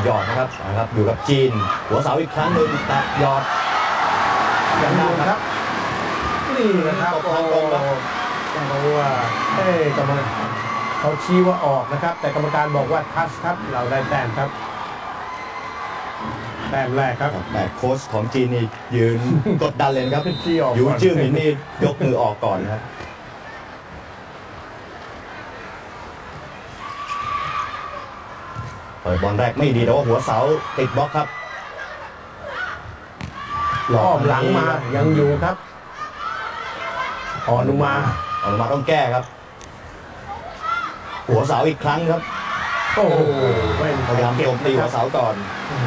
หยอดนะครับอยู่กับจีนหัวเสาอีกครั้งหนึ่งแตะหยอดยังอยู่ครับนี่นะครับโอ้ต้องรู้ว่ากรรมการเขาชี้ว่าออกนะครับแต่กรรมการบอกว่าทัชครับเราได้แต้มครับแต้มแรกครับแต่โค้ชของจีนนี่ยืนกดดันเลยครับยูจื้อหมินนี่ยกมือออกก่อนนะครับเปิดบอลแรกไม่ดีแต่ว่าหัวเสาติดบล็อกครับล้อมหลังมายังอยู่ครับอนุมาต้องแก้ครับหัวเสาอีกครั้งครับโอ้โหพยายามโจมตีหัวเสาก่อน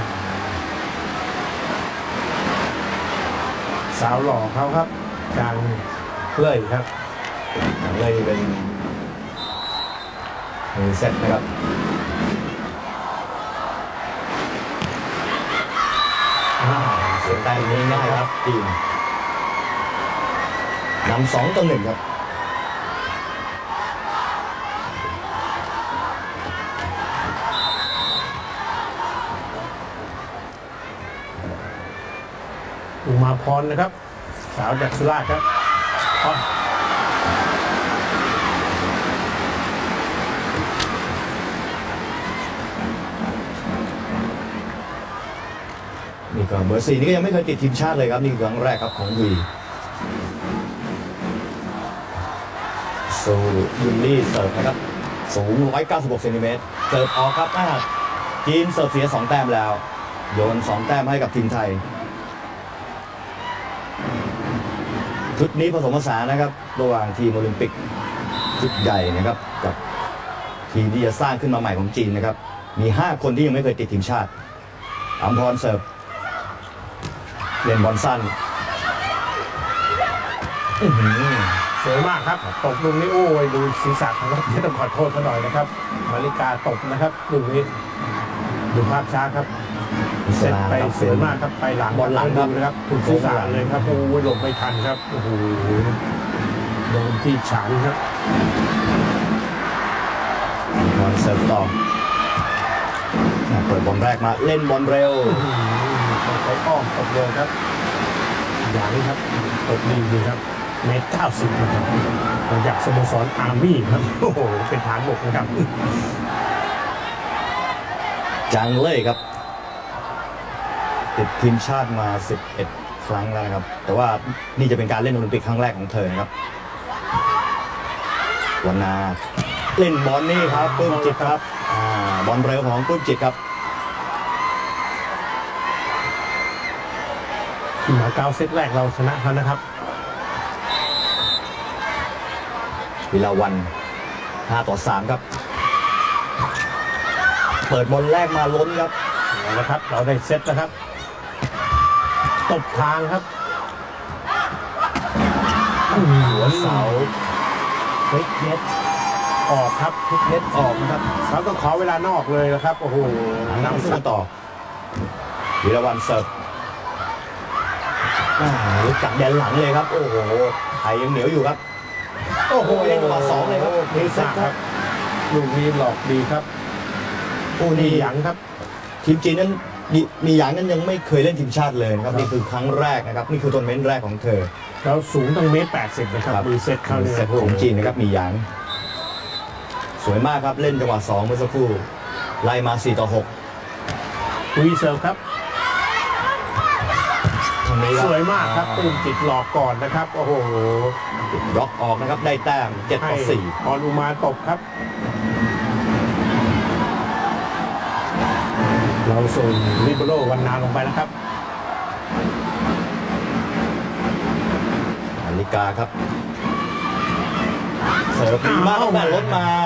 สาวหล่อเขาครับกลางเลยครับเลยเป็นมือเซตนะครับเสียงแต้มนี้ง่ายครับทีมนำ2-1ครับอุมาพรนะครับสาวจากสุราษฎร์ครับนี่ก็เบอร์ 4นี่ก็ยังไม่เคยติดทีมชาติเลยครับนี่คือครั้งแรกครับของวีโซยุนลี่เสิร์ฟนะครับสูง196เซนติเมตรเสิร์ฟออกครับจีนเสิร์ฟเสีย2แต้มแล้วโยน2แต้มให้กับทีมไทยชุดนี้ผสมผสานนะครับระหว่างทีมโอลิมปิกชุดใหญ่นะครับกับทีมที่จะสร้างขึ้นมาใหม่ของจีนนะครับมี5คนที่ยังไม่เคยติดทีมชาติอัมพรเสิร์ฟเล่นบอลสั้นสวยมากครับตกลูกนี้โอ้ยดูศีรษะของเขาที่ต้องขอโทษเขาหน่อยนะครับมาริกาตกนะครับลูกนี้ดูภาพช้าครับเสร็จไปสวยมากครับไปหลังบอลหลังครับถูกศีรษะเลยครับโอ้ยหลบไม่ทันครับโอ้โหโดนที่ฉางครับบอลเสิร์ฟต่อเปิดบอลแรกมาเล่นบอลเร็วใช้อ้อมตบเร็วครับอย่างนี้ครับตบดีครับเมตร90นะครับมาจากสโมสรอาร์มี่ครับโอ้โหเป็นฐานบกนะครับจังเลยครับติดทีมชาติมา11ครั้งแล้วนะครับแต่ว่านี่จะเป็นการเล่นโอลิมปิกครั้งแรกของเธอนะครับวันนาเล่นบอลนี่ครับปลื้มจิตครับบอลเร็วของปลื้มจิตครับที่มา9เซตแรกเราชนะเขานะครับวิลาวัน5-3ครับเปิดบอลแรกมาล้นครับนะครับเราได้เซตนะครับตบทางครับหัวเสาพลิกเน็ตออกครับพลิกเน็ตออกนะครับเขาต้องขอเวลานอกเลยนะครับโอ้โหนำสู้ต่อวิลาวันเสิร์ฟจับแดนหลังเลยครับโอ้โหไทยยังเหนียวอยู่ครับโอ้โหเล่นจังหวะ2เลยครับมีเซตครับลูกนี้หลอกดีครับโอ้นี่หยางครับทีมจีนนั้นมีหยางนั้นยังไม่เคยเล่นทีมชาติเลยครับนี่คือครั้งแรกนะครับนี่คือทัวร์นาเมนต์แรกของเธอแล้วสูงตั้ง1.80 เมตรนะครับมือเซตเข้าเซตของจีนนะครับมีหยางสวยมากครับเล่นจังหวะ2เมื่อสักครู่ไล่มา4-6 วีเซิร์ฟครับสวยมากครับปืนติดหลอกก่อนนะครับโอ้โหบล็อกออกนะครับได้แต้ม7-4 อนุมาตบครับเราส่งลิเบโรวันนาลงไปนะครับนาฬิกาครับเสิร์ฟดีมากแม่รถมา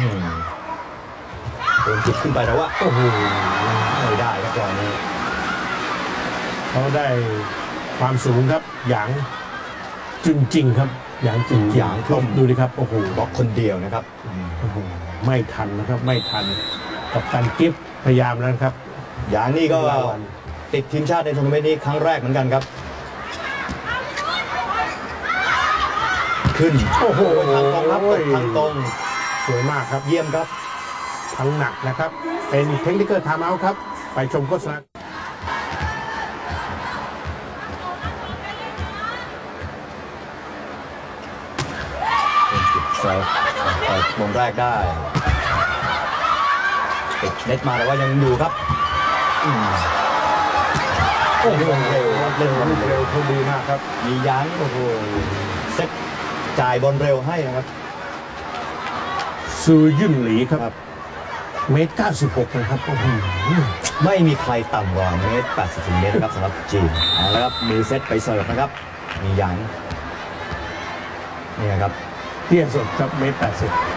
โดนจิตขึ้นไปแต่ว่าโอ้โหไม่ได้ครับตอนนี้เขาได้ความสูงครับอย่างจริงครับอย่างจริงอย่างขึ้นดูดิครับโอ้โหบล็อกคนเดียวนะครับไม่ทันนะครับไม่ทันกับการกิฟต์พยายามแล้วครับอย่างนี้ก็ติดทีมชาติในทัวร์นาเมนต์นี้ครั้งแรกเหมือนกันครับขึ้นโอ้โหทางตรงครับทางตรงสวยมากครับเยี่ยมครับทั้งหนักนะครับเป็นเทคนิคเกอร์ไทม์เอาท์ครับไปชมโฆษณาเซิร์ฟเปิดวงแรกได้ติดเน็ตมาแต่ว่ายังอยู่ครับโอ้โหเร็วเร็วเร็วเขาดีมากครับมียั้งโอ้โหเซตจ่ายบอลเร็วให้นะครับซือยื่นหลีครับเมตร96นะครับโอ้โหไม่มีใครต่ำกว่าเมตร80 เซนติเมตรนะครับสำหรับจีนเอาละครับมือเซตไปเสิร์ฟนะครับมียั้งนี่นะครับเตี้ยสุดครับเมตร80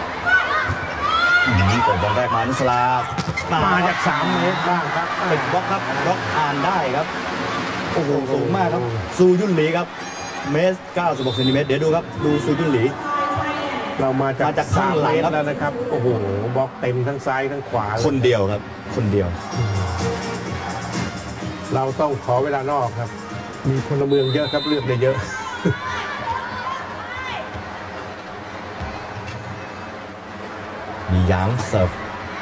เปิดบอลแรกมานุสลามาจาก3 เมตรบ้างครับติดบล็อกครับบล็อกอ่านได้ครับโอ้โหสูงมากครับซูยุ่นหลีครับเมตร96 เซนติเมตรเดี๋ยวดูครับดูซูยุ่นหลีเรามาจากข้างหลัง 3 เมตครัรบแล้วนะครับโอ้โหบล็อกเต็มทั้งซ้ายทั้งขวาคนเดียวครับคนเดียวเราต้องขอเวลานอกครับ มีพลเมืองเยอะครับเลือกได้เยอะมียั้งเสิร์ฟ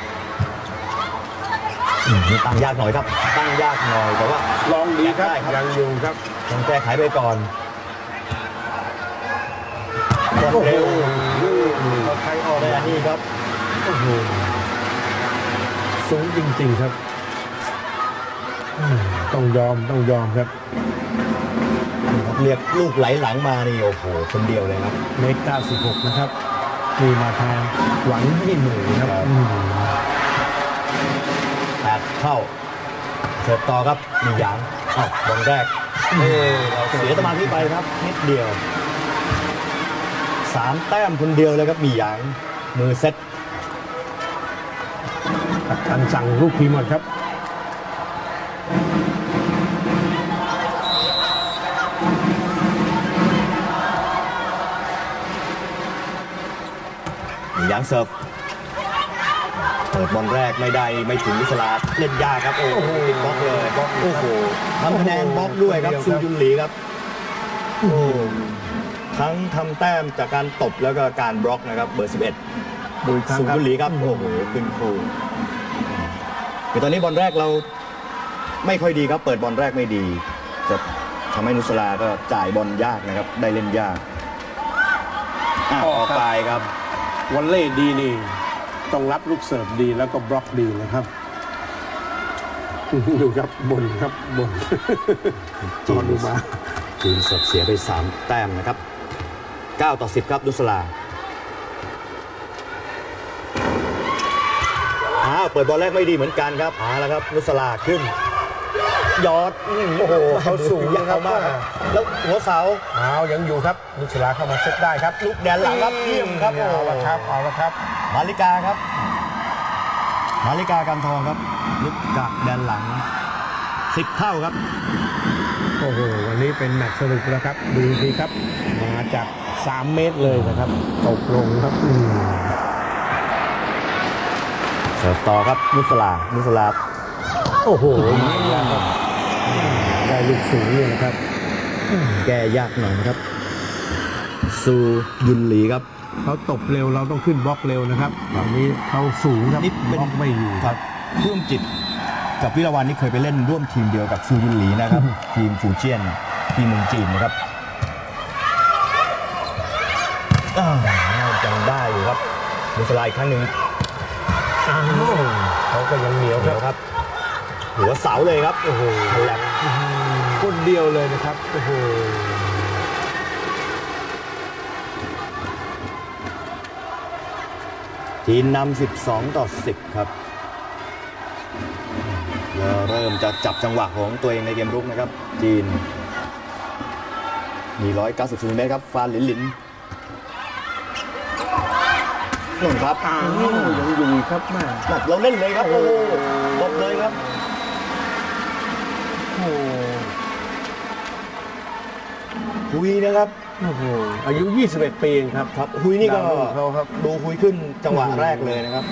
นี่ตั้งยากหน่อยครับตั้งยากหน่อยแต่ว่าลองดีครับได้ครับยังอยู่ครับต้องแก้ไขไปก่อนบอลโอ้โหเร็วเขาใช้ออกได้อันนี้ครับโอ้โหสูงจริงๆครับต้องยอมครับเรียกลูกไหลหลังมานี่โอ้โหคนเดียวเลยครับเมตร96นะครับมีมาทางหวังยี่หนูครับ 8 เข้าเสิร์ฟต่อครับมีหยางบอลแรกเราเสียสมาธิไปครับนิดเดียว3 แต้มคนเดียวเลยครับมีหยางมือเซ็ตทันสั่งลูกพีหมดครับมีหยางเสิร์ฟเปิดบอลแรกไม่ได้ไม่ถึงวิสลาเล่นยากครับโอ้โหติดบล็อกเลยโอ้โหทำคะแนนบล็อกด้วยครับซูยุนหลีครับโอ้ทั้งทำแต้มจากการตบแล้วก็การบล็อกนะครับเบอร์ 11 ดูอีกครั้งซูครับยุนหลีครับโอ้โหขึ้นครูคือตอนนี้บอลแรกเราไม่ค่อยดีครับเปิดบอลแรกไม่ดีจะทำให้นุสลาก็จ่ายบอลยากนะครับได้เล่นยากออกไปครับวอลเล่ดีนี่ต้องรับลูกเสิร์ฟดีแล้วก็บล็อกดีนะครับดูครับบนครับบนตอนดูมาจีนเสิร์ฟเสียไป3 แต้มนะครับ9-10ครับนุสลาเปิดบอลแรกไม่ดีเหมือนกันครับแล้วครับนุสลาขึ้นยอดโอ้โหเขาสูงยาวมากแล้วหัวเสายังอยู่ครับนุสลาเข้ามาเซตได้ครับลูกแดนหลังครับเยี่ยมครับเอาละครับเอาละครับมาริกาครับมาริกากันทองครับลูกจากแดนหลัง10 เท่าครับโอ้โหวันนี้เป็นแมตช์สนุกแล้วครับดูดีครับมาจาก3 เมตรเลยนะครับตกลงครับเสิร์ฟต่อครับนุสลาโอ้โหได้ลูกสูงเลยนะครับแก้ยากหน่อยนะครับซูยุนหลีครับเขาตบเร็วเราต้องขึ้นบล็อกเร็วนะครับตอนนี้เขาสูงครับนี่เป็นบล็อกไม่อยู่ครับเพิ่มจิตกับวิรวันนี่เคยไปเล่นร่วมทีมเดียวกับซูยุนหลีนะครับ ทีมฟูเจียนทีมเมืองจีนนะครับยังได้อยู่ครับนุสลาอีกครั้งหนึ่งเขาก็ยังเหนียวเดี๋ยวครับ หัวเสาเลยครับโอ้โหแหลกคนเดียวเลยนะครับโอ้โหทีมนำ12-10ครับแล้วเริ่มจะจับจังหวะของตัวเองในเกมรุกนะครับจีนมี190 เซนติเมตรครับฟานหลินนุ่นครับยังอยู่ครับแม่เราเล่นเลยครับโอ้โหหมดเลยครับโอ้หุยนะครับโหอายุ21 ปีเองครับครับหุยนี่ก็ดาวรุ่งเขาครับดูหุยขึ้นจังหวะแรกเลยนะครับ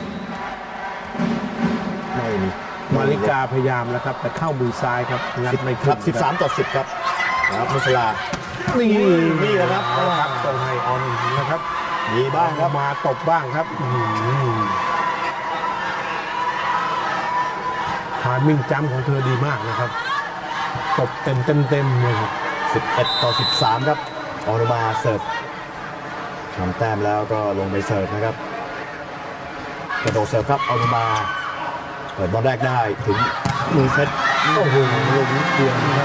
ไม่มีมาริกาพยายามแล้วครับแต่เข้ามือซ้ายครับงัดไม่คขึ้รันบ13-10ครับครับมุสลา นี่นะครับเอาละครับต้องให้ออนนะครับมีบ้างครับมาตบบ้างครับทามิ่งจำของเธอดีมากนะครับตบเต็มเลยครับ 11-13 ครับออนุมาเสิร์ฟทำแต้มแล้วก็ลงไปเสิร์ฟนะครับกระโดดเสิร์ฟครับออนุมาเปิดบอลแรกได้ถึงมือเซตโอ้โหลงนิดเดียวนะครับ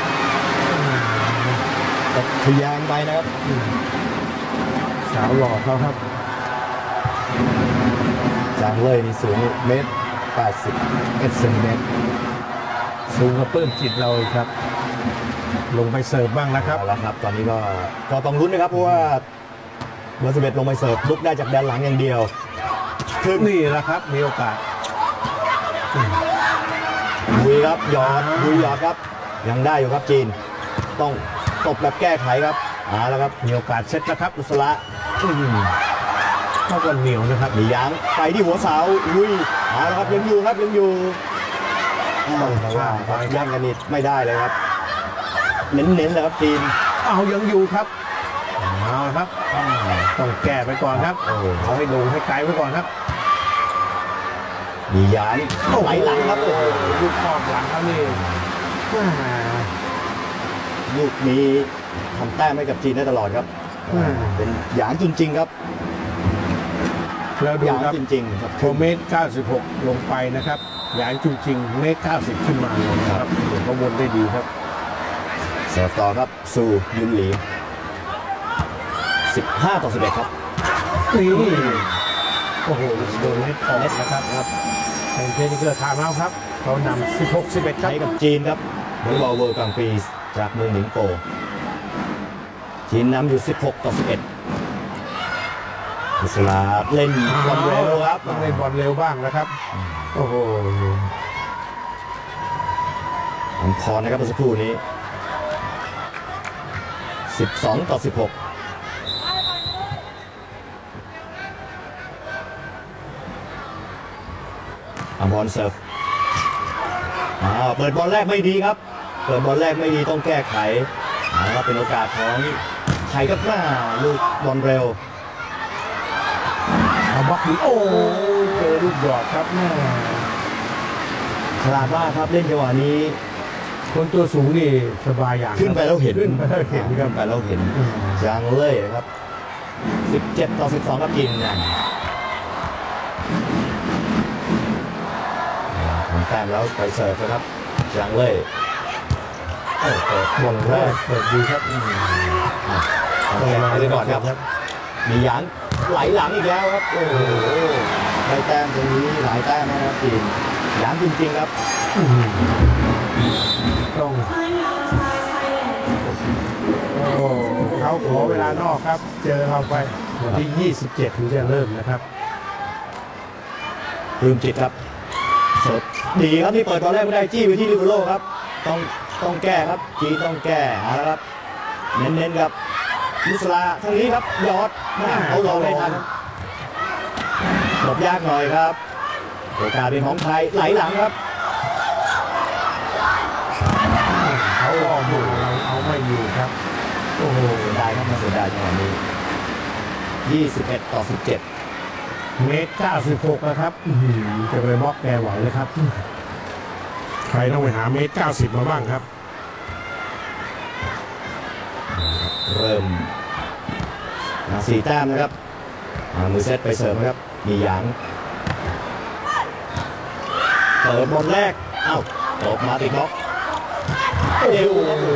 ตบทะแยงไปนะครับสาวหล่อเขาครับจางเลยนี่สูงเมตร81 เซนติเมตรสูงกว่าปื้มจิตเราอีกครับ ลงไปเสิร์ฟบ้างนะครับเอาละครับ ตอนนี้ก็ต้องลุ้นนะครับเพราะว่าเบอร์11ลงไปเสิร์ฟลุกได้จากแดนหลังอย่างเดียวถึงนี่แหละครับมีโอกาสบุยครับหยอดบุยหยอดครับยังได้อยู่ครับจีนต้องตบแบบแก้ไขครับเอาละครับมีโอกาสเซตนะครับอุสระเข้ากันเหนียวนะครับมียางไปที่หัวเสาอุ้ยเอาละครับยังอยู่ครับยังอยู่แต่ว่าย่างกันนิดไม่ได้เลยครับ เน้นๆเลยครับจีนเอายังอยู่ครับเอาละครับต้องแก้ไปก่อนครับโอ้โหเอาให้ดูให้ไกลไว้ก่อนครับมียางไหลหลังครับโอ้โหลูกครอบหลังเขานี่แหม่ลูกนี้ทำแต้มให้กับจีนได้ตลอดครับเป็นหยางจริงๆครับแล้วดูหยางครับจริงๆครับพอเมตร96 ลงไปนะครับหยางจริงๆเมตร90 ขึ้นมาเลยนะครับเดี๋ยวก็วนได้ดีครับเสิร์ฟต่อครับสู่ยุนหลี15-11 ครับนี่โอ้โหโดนเน็ตออกนะครับเป็นเทคนิคเกอร์ไทม์เอาท์ครับเขานำ16-11 ครับให้กับจีนครับวอลเลย์บอลเวิลด์กลางปีจากเมืองหนิงโปจีนนำอยู่16-11อิสลาเล่นบอลเร็วครับต้องเล่นบอลเร็วบ้างนะครับ โอ้โหอัมพรนะครับเมื่อสักครู่นี้12-16อัมพรเซิร์ฟเปิดบอลแรกไม่ดีครับ เปิดบอลแรกไม่ดีต้องแก้ไขครับเป็นโอกาสของไทยกับหน้าลูกบอลเร็วเอาบล็อกดีโอ้เจอลูกหยอดครับแม่ฉลาดมากครับเล่นจังหวะนี้คนตัวสูงนี่สบายอย่างขึ้นไปแล้วเห็นขึ้นไปแล้วเห็นครับขึ้นไปแล้วเห็นจางเล่ยครับ17-12ครับกินนะทำแต้มแล้วไปเสิร์ฟนะครับจางเล่ยโอ้โหบอลแรกเปิดดีครับทำแต้มไปก่อนครับ มีหยางไหลหลังอีกแล้วครับโอ้โหได้แต้มตรงนี้หลายแต้มนะครับจีนหยางจริงๆครับต้องโอ้เขาขอเวลานอกครับ เจอเราไปวันที่ 27 ถึงจะเริ่มนะครับปลื้มจิตครับสดดีครับที่เปิดบอลแรกไม่ได้จี้ไปที่ลิเบโร่ครับต้องแก้ครับจีนต้องแก้เอาละครับเน้นๆครับมุสลาทางนี้ครับยอดเขารอไม่ทันหลบยากหน่อยครับโอกาสเป็นของไทยไหลหลังครับเขาออกอยู่เราเอาไม่อยู่ครับโอ้โหเสียดายครับมาเสียดายจังหวะนี้21-17 เมตร 96 นะครับจะไปบล็อกแกไหวเลยครับ ใครต้องไปหาเมตร 90 มาบ้างครับเริ่ม4 แต้มนะครับมือเซตไปเสริมนะครับมีหยางเปิดบอลแรกเอ้าตบมาติดบล็อกเร็วโอ้โห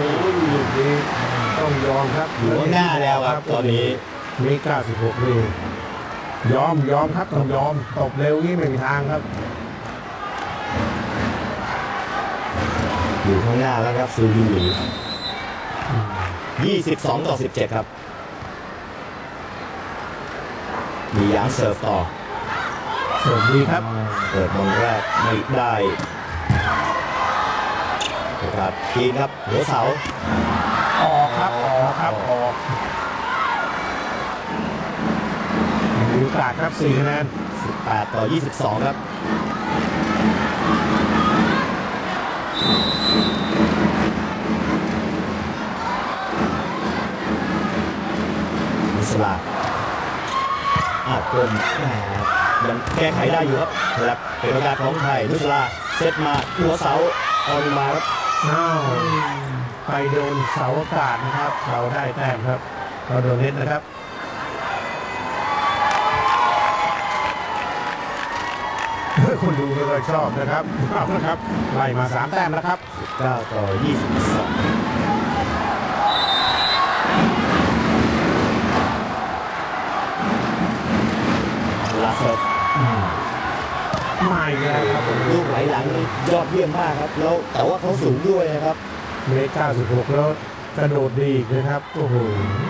ต้องยอมครับอยู่ข้างหน้าแล้วครับตอนนี้เมตร 96นี่ยอมครับต้องยอมตบเร็วนี่ไม่มีทางครับอยู่ข้างหน้าแล้วครับซูยุนหลี22-17ครับมีหยางเสิร์ฟต่อเสิร์ฟดีครับเปิดบอลแรกไม่ได้ครับกีนครับหัวเสาออกครับมีโอกาสครับ4 คะแนน 18-22ครับมิสลากลมแหมยังแก้ไขได้อยู่ครับครับเป็นโอกาสของไทยมิสลาเซตมาหัวเสาออนมาครับอ้าวไปโดนเสาอากาศนะครับเราได้แต้มครับเราโดนเน็ตนะครับคนดูก็ชอบนะครับเอาละครับไล่มา3 แต้มแล้วครับ 9 ต่อ 22 ลาเซิร์ฟมาอีกแล้วครับลูกไหลหลังนี่ยอดเยี่ยมมากครับแล้วแต่ว่าเขาสูงด้วยนะครับเมตร96แล้วกระโดดดีอีกนะครับโอ้โห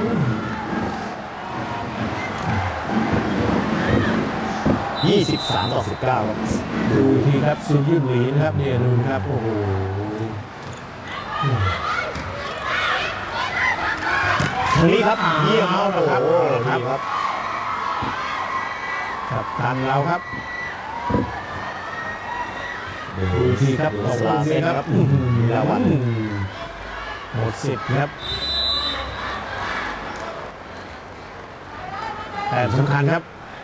23 ต่อ 19 ครับดูทีครับซูยื่นหลีนะครับเนี่ยดูนะครับโอ้โหทางนี้ครับเยี่ยมมากเอาละครับโอ้โหเอาละครับดีครับกับตันเราครับดูทีครับดูตกสลูลาก เซนี้นคครัรับบมีลาวันหมดสิทธิ์ครับแต่สำคัญครับ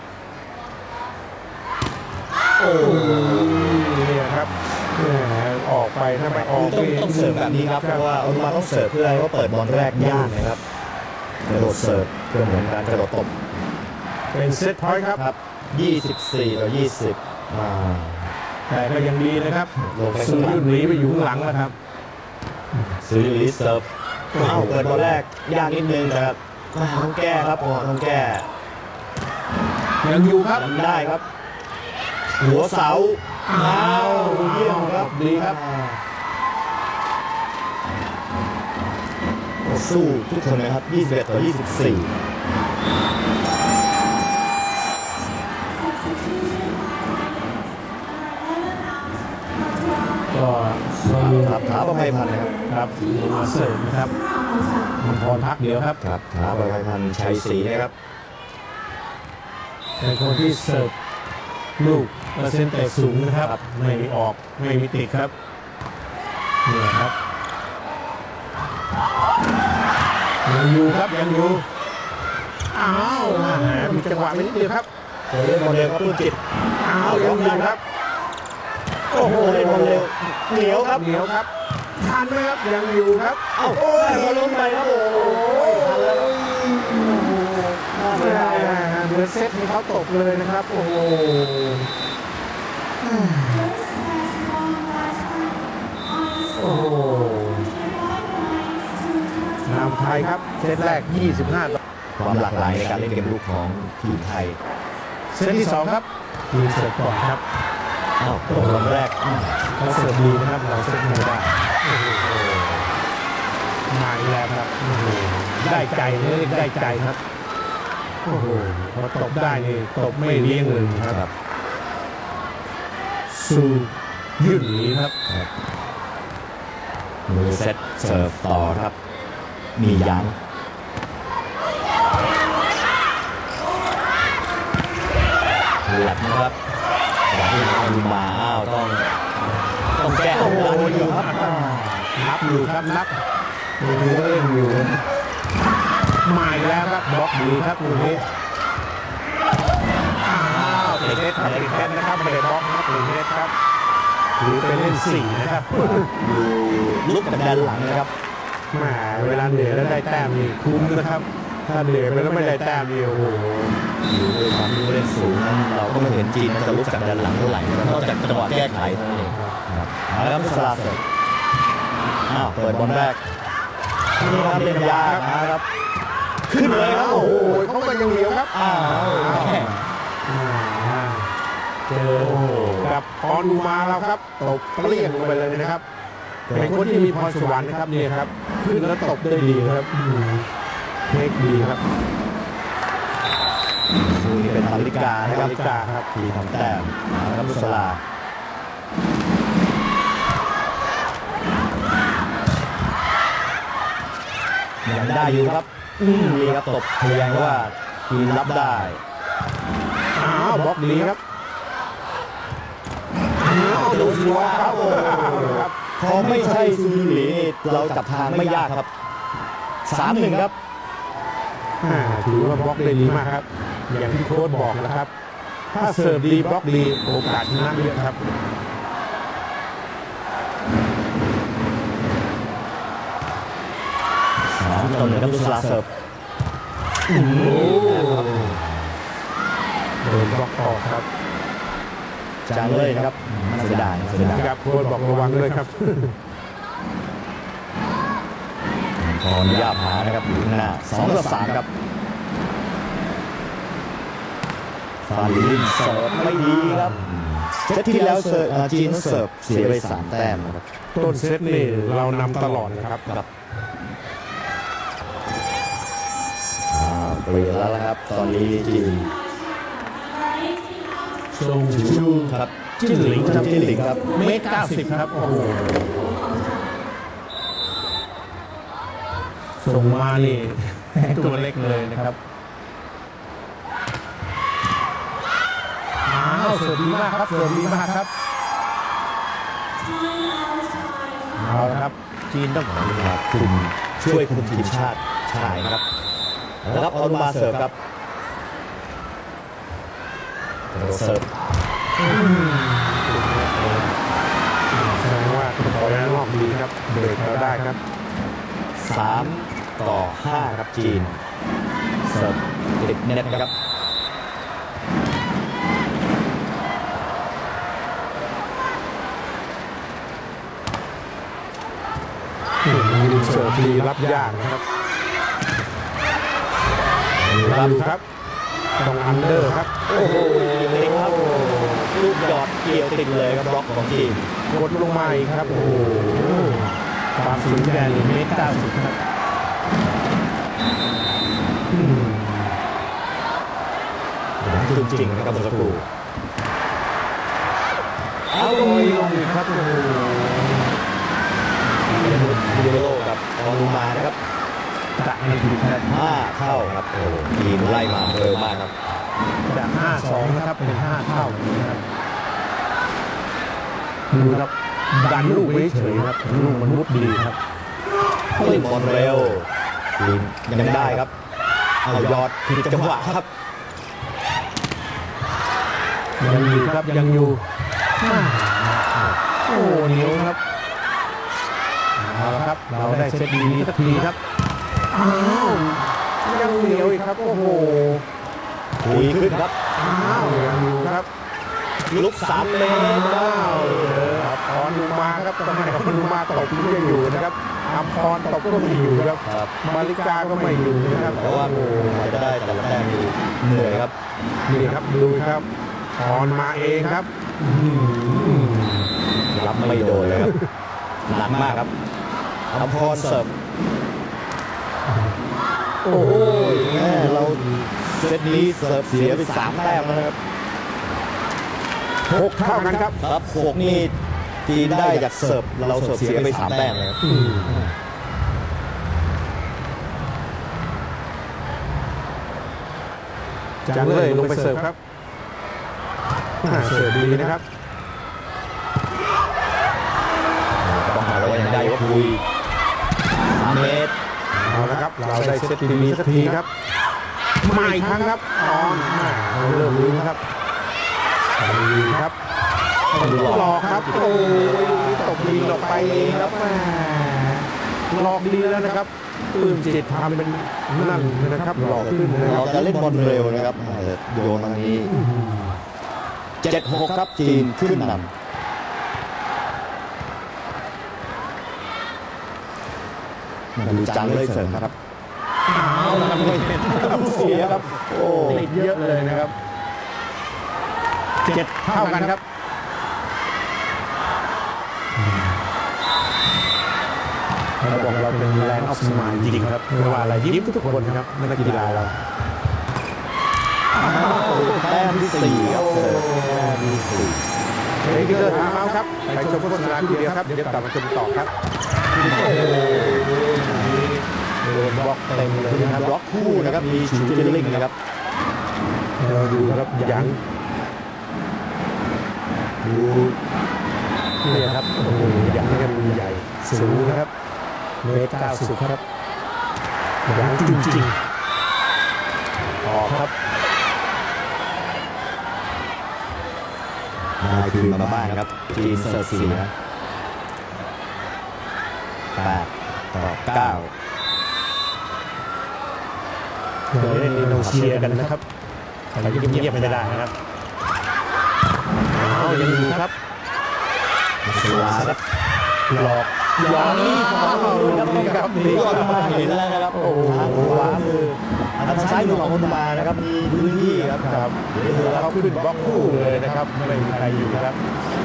โอ้เนี่ยครับแหมออกไปถ้าไปออกต้องเสิร์ฟแบบนี้ครับเพราะว่าอนุมาต้องเสิร์ฟเพื่อให้เขาเปิดบอลแรกยากนะครับกระโดดเสิร์ฟเพื่อเหมือนการกระโดดตบเป็นเซตพอยต์ครับครับ 24 ต่อ 20 แต่ก็ยังดีนะครับลงไปซูข้างหลัยื่งนหนีไปอยู่ข้างหลังแล้วครับซื้อลิสเซิร์ฟเอ้าเปิดบอลแรกยากนิดนึงแต่ต้องแก้ครับต้องแก้ยังอยู่ครับทำได้ครับ หัวเสาอ้าวเยี่ยมครับดีครับสู้ทุกคนนะครับ 21 ต่อ 24 ก็มีครับถาประภัยพันธ์นะครับครับมาเสริมนะครับมันพรพักเดียวครับครับถาประภัยพันธ์ชัยศรีนะครับเป็นคนที่เสิร์ฟลูกเปอร์เซ็นต์เตะสูงนะครับ ไม่มีออกไม่มีติดครับนี่ครับยังอยู่ครับยังอยู่อ้าวแหมมีจังหวะไปนิดเดียวครับเล่นบอลเร็วครับปลื้มจิตอ้าวยังอยู่ครับโอ้โหเล่นบอลเร็วเหนียวครับเหนียวครับทันไหมครับยังอยู่ครับเอ้าได้บอลล้มไปครับโอ้โหทันแล้วครับน่าเสียดายครับเหมือนเซตให้เขาตกเลยนะครับโอ้โหโอ้โหนำไทยครับเซตแรก 25 ต่อความหลากหลายในการเล่นเกมลุกของทีมไทยเซตที่ 2 ครับทีมเสิร์ฟก่อนครับอ้าวบอลแรกเราเสิร์ฟดีนะครับเราเซตไม่ได้โอ้โหมาอีกแล้วครับโอ้โหได้ใจเรียกได้ใจครับโอ้โหพอตบได้นี่ตบไม่เลี้ยงเลยครับ สู่ยื่นหนีครับมือเซตเสิร์ฟต่อครับ มียั้งหลับนะครับจากที่ดูมาอ้าวต้องแก้โอ้โหหลังอยู่ครับนับอยู่ครับนับดูเล่นอยู่มาอีกแล้วครับบล็อกดีครับลูกนี้อ้าวติดเน็ตครับติดเน็ตนะครับไม่ได้บล็อกครับติดเน็ตครับหรือไปเล่น4นะครับอยู่ลุกจากแดนหลังนะครับแหมเวลาเหนื่อยแล้วได้แต้มนี่คุ้มนะครับ ถ้าเหนื่อยไปแล้วไม่ได้แต้มนี่โอ้โหอยู่ด้วยความที่เล่นสูงนั้นเราก็ไม่เห็นจีนจะลุกจากแดนหลังเท่าไหร่นะครับนอกจากจังหวะแก้ไขเท่านั้นเองครับเอาละครับสลาเสิร์ฟอ้าวเปิดบอลแรกนี่ครับเล่นยากนะครับขึ้นเลยครับโอ้โหเขาก็ยังเหนียวครับอ้าวแม่เจอกับออนูมาแล้วครับตบเปรี้ยงลงไปเลยนะครับเป็นคนที่มีพรสวรรค์นะครับนี่ครับขึ้นแล้วตบได้ดีครับเทคดีครับนี่เป็นมาริกานะครับมาริกาครับที่ทำแต้มนะครับสลายังได้อยู่ครับนี่ครับตบเพียงว่าทีมรับได้อ้าวบล็อกดีครับอ้าวดูสิว่าครับโอ้โหครับพอไม่ใช่ซูยูหลีนี่เราจับทางไม่ยากครับ 3-1 ครับถือว่าบล็อกได้ดีมากครับ อย่างที่โค้ชบอกนะครับ ถ้าเสิร์ฟดีบล็อกดีโอกาสชนะเยอะครับ 3-1ครับนุสลาเสิร์ฟโดนบล็อกออกครับจางเลยนะครับน่าเสียดายน่าเสียดายครับโค้ชบอกระวังด้วยครับขออนุญาตหานะครับอยู่ข้างหน้า2-3ครับฟาลินเสิร์ฟไม่ดีครับเซตที่แล้วจีนเสิร์ฟเสียไป3 แต้มนะครับต้นเซตนี่เรานำตลอดนะครับครับเปลี่ยนแล้วนะครับตอนนี้จีนทรงชูครับจิ้นหลิงครับจิ้นหลิงครับเมตร90ครับโอ้โหส่งมานี่ ตัวเล็กเลยนะครับอ้าวเสิร์ฟดีมากครับเสิร์ฟดีมากครับเอาละครับจีนต้องคุมช่วยคุมทีมชาติชายครับแล้วครับอนุมาเสิร์ฟครับเสิร์ฟแสดงว่าบอลนอกดีครับเบรกเราได้ครับ 3-5ครับจีนเสิร์ฟติดเน็ตครับเสิร์ฟดีรับยากนะครับรับครับต้องอันเดอร์ครับโอ้โหติดครับลูกหยอดเกี่ยวติดเลยครับบล็อกของจีนกดลงมาอีกครับโอ้โหความสูงแดนเมตร90ครับจริงๆนะครับเมื่อสักครู่เอาลงอีกครับโอ้โหยูโรกับอนุมานะครับกะไม่ผิดครับ 5 เท่าครับโอ้โหจีนไล่มาเร็วมากครับจาก5-2นะครับเป็น5 เท่านะครับดูครับดันลูกไว้เฉยครับลูกมันมุดดีครับเล่นบอลเร็วจีนยังได้ครับเอายอดผิดจังหวะครับยังอยู่ครับยังอยู่โอ้เหนียวครับเอาละครับเราได้เซตดีนี้สักทีครับอ้าวยังเหนียวอีกครับโอ้โหดีขึ้นครับอ้าวยังอยู่ครับลุก3 เมตรอ้าวครับพรลุมาครับทำไมพรลุมาตกก็ยังอยู่นะครับอัมพรตกก็ไม่อยู่ครับครับมาริกาก็ไม่อยู่นะครับแต่ว่าจะได้แต่ละแต้มนี่เหนื่อยครับนี่ครับดูครับพรมาเองครับรับไม่โดนเลยครับหนักมากครับอัมพรเสิร์ฟโอ้โหแม่เราเซตนี้เสิร์ฟเสียไป3 แต้มแล้วนะครับ 6 เท่ากันครับครับ6นี่จีนได้จากเสิร์ฟเราเสิร์ฟเสียไป3 แต้มเลยครับจังเลยลงไปเสิร์ฟครับเสิร์ฟดีนะครับต้องมาแล้วว่ายังได้ว่าคุย3 เมตรเอาละครับเราได้เซตดีสักทีครับมาอีกครั้งครับออนเริ่มรู้ครับดีครับหลอกครับโอ้ยลูกนี้ตกดีหลอกไปเองครับแม่หลอกดีแล้วนะครับปลื้มจิตทำเป็นนั่นนะครับหลอกขึ้นนะคเรารับจะเล่นบอลเร็วนะครับโยนตรงนี้7-6ครับจีนขึ้นนำมาดูจังเลยเสิร์ฟครับเอาละครับไม่เป็นเสียครับโอ้ติดเยอะเลยนะครับ7 เท่ากันครับเราบอกเราเป็นแลนด์ออฟสมายจริงครับไม่ว่าอะไรยิ้มทุกคนครับนักกีฬาเราแต้มที่4ครับเสิร์ฟแต้มที่4 เฮ้ยเกิดทางเอาครับไปชมโฆษณาทีเดียวครับเดี๋ยวกลับมาชมต่อครับโดนบล็อกเต็มเลยนะครับบล็อกคู่นะครับมีชูจินลิงนะครับเราดูครับยังดูนี่ครับโอ้โหยังกันใหญ่สูงนะครับเมตร90ครับยังจริงๆออกครับได้คืนมาบ้างครับจีนเสิร์ฟเสีย8-9 เคยเล่นนี่เราเชียร์กันนะครับแต่เงียบๆไม่ได้นะครับยังอยู่ครับสลาครับหลอกย้อนนี่ครับนี่ก็มาเห็นแล้วนะครับโอ้ทางขวามือทางซ้ายมือของคนมานะครับมีพื้นที่ครับครับเดี๋ยวเขาขึ้นบล็อกคู่เลยนะครับไม่มีใครอยู่ครับ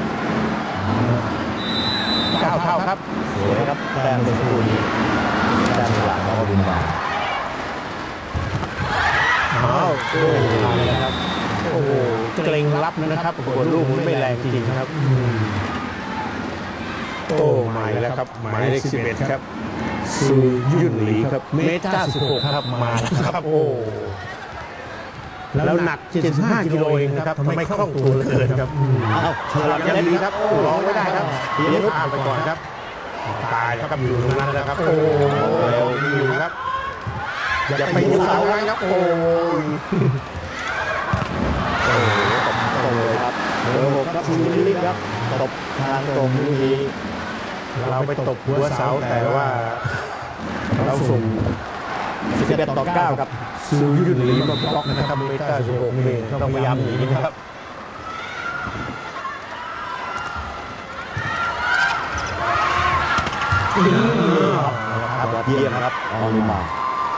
9 เท่าครับสวยครับแต้มเป็นคู่นี้แต้มหลังของบุญมาอ้าวโอ้ครับโอ้เกรงรับนะครับโอ้โหลูกมันไม่แรงจริงครับโอ้ใหม่แล้วครับหมายเลข11ครับซูยุ่นหลีครับเมตร96ครับมาแล้วครับโอ้แล้วหนัก75 กิโลเองนะครับทำไมคล่องตัวเหลือเกินครับอ้าวฉลาดยังเล็กดีคครัรับบร้องไม่ได้ครับเลี้ยงผ่านไปก่อนครับตายแล้วครับอยู่ตรงนั้นแล้วครับโอ้เร็วอยู่ครับอย่าไปยุ่งเสาเลยครับโอ้ยตรงเลยครับเบอร์6ครับชูลิลิครับตบทางตรงลูกนี้เราไปตบหัวเสาแต่ว่าเราส่ง 11-9 ครับซูยุนหลีมาบล็อกนะครับเมตา16เมตรต้องพยายามหนีนะครับยอดเยี่ยมครับออนุมา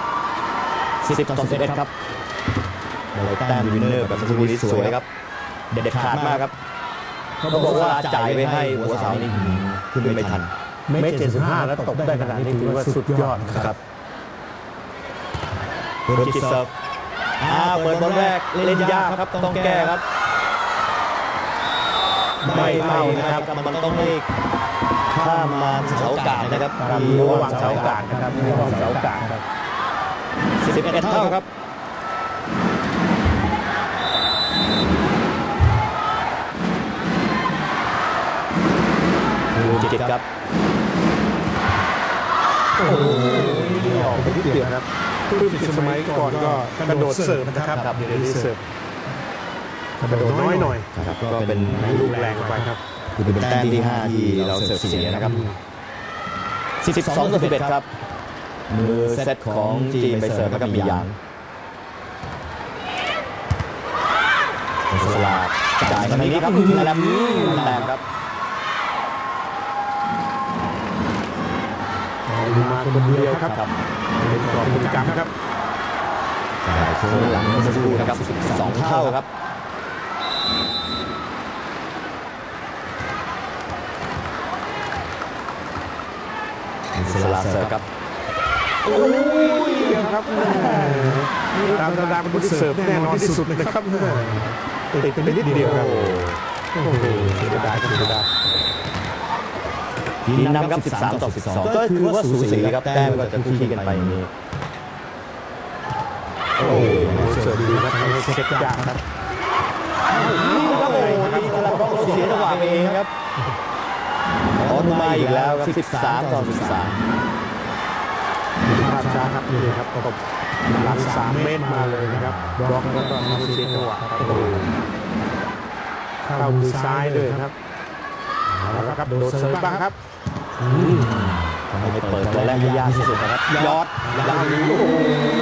10-11ครับเลยแต้มวินเนอร์แบบสกุลสวยครับเด็ดขาดมากครับเขาบอกว่าจ่ายไปให้หัวเสานี่ขึ้นไม่ทันเมตร75แล้วตบได้ขนาดนี้ถือว่าสุดยอดครับเปิดจิตเซิร์ฟเปิดบอลแรกเล่นยากครับต้องแก้ครับไม่เข้านะครับมันต้องให้ข้ามมาเสากาดนะครับมีระหว่างเสากาดนะครับระหว่างเสากาดครับ 11 เท่าครับจิตครับโอ้โหออกไปนิดเดียวครับสมัยก่อนก็กระโดดเสิร์ฟนะครับเดี๋ยวนี้เสิร์ฟกระโดดน้อยหน่อยครับก็เป็นลูกแรงไปครับคือเป็นแต้มที่5ที่เราเสิร์ฟเสียนะครับ12-11ครับมือเซตของจีนไปเสิร์ฟแล้วก็มียางสลาดจ่ายมาทางนี้ครับแล้วแต้มครับมาคนเดียวครับเป็นกรอบเป็นกรรมครับจ่ายโค้งหลังเมื่อสักครู่นะครับ12 เท่าครับสลาเสิร์ฟครับโอ้ยครับตามธรรมดาเป็นเสิร์ฟแน่นอนที่สุดเลยครับติดไปนิดเดียวครับโอ้โหเสียดายครับเสียดายทีมนำครับ13-12ก็คือว่าสูสีครับแต้มก็จะคู่ขี้กันไปอย่างนี้โอ้โหเสิร์ฟดีครับเช็คยากครับโอ้โหนี่สลับเสียจังหวะเองครับออนุมาอีกแล้วครับ13-13 ภาพช้าครับนี่ครับตบหลัง3 เมตรมาเลยนะครับบล็อกแล้วก็มาเสียจังหวะครับโอ้โหเข้ามือซ้ายเลยครับแล้วครับโดดเสิร์ฟบ้างครับทำให้เปิดตัวแรกยากที่สุดนะครับยอดยาวโอ้โห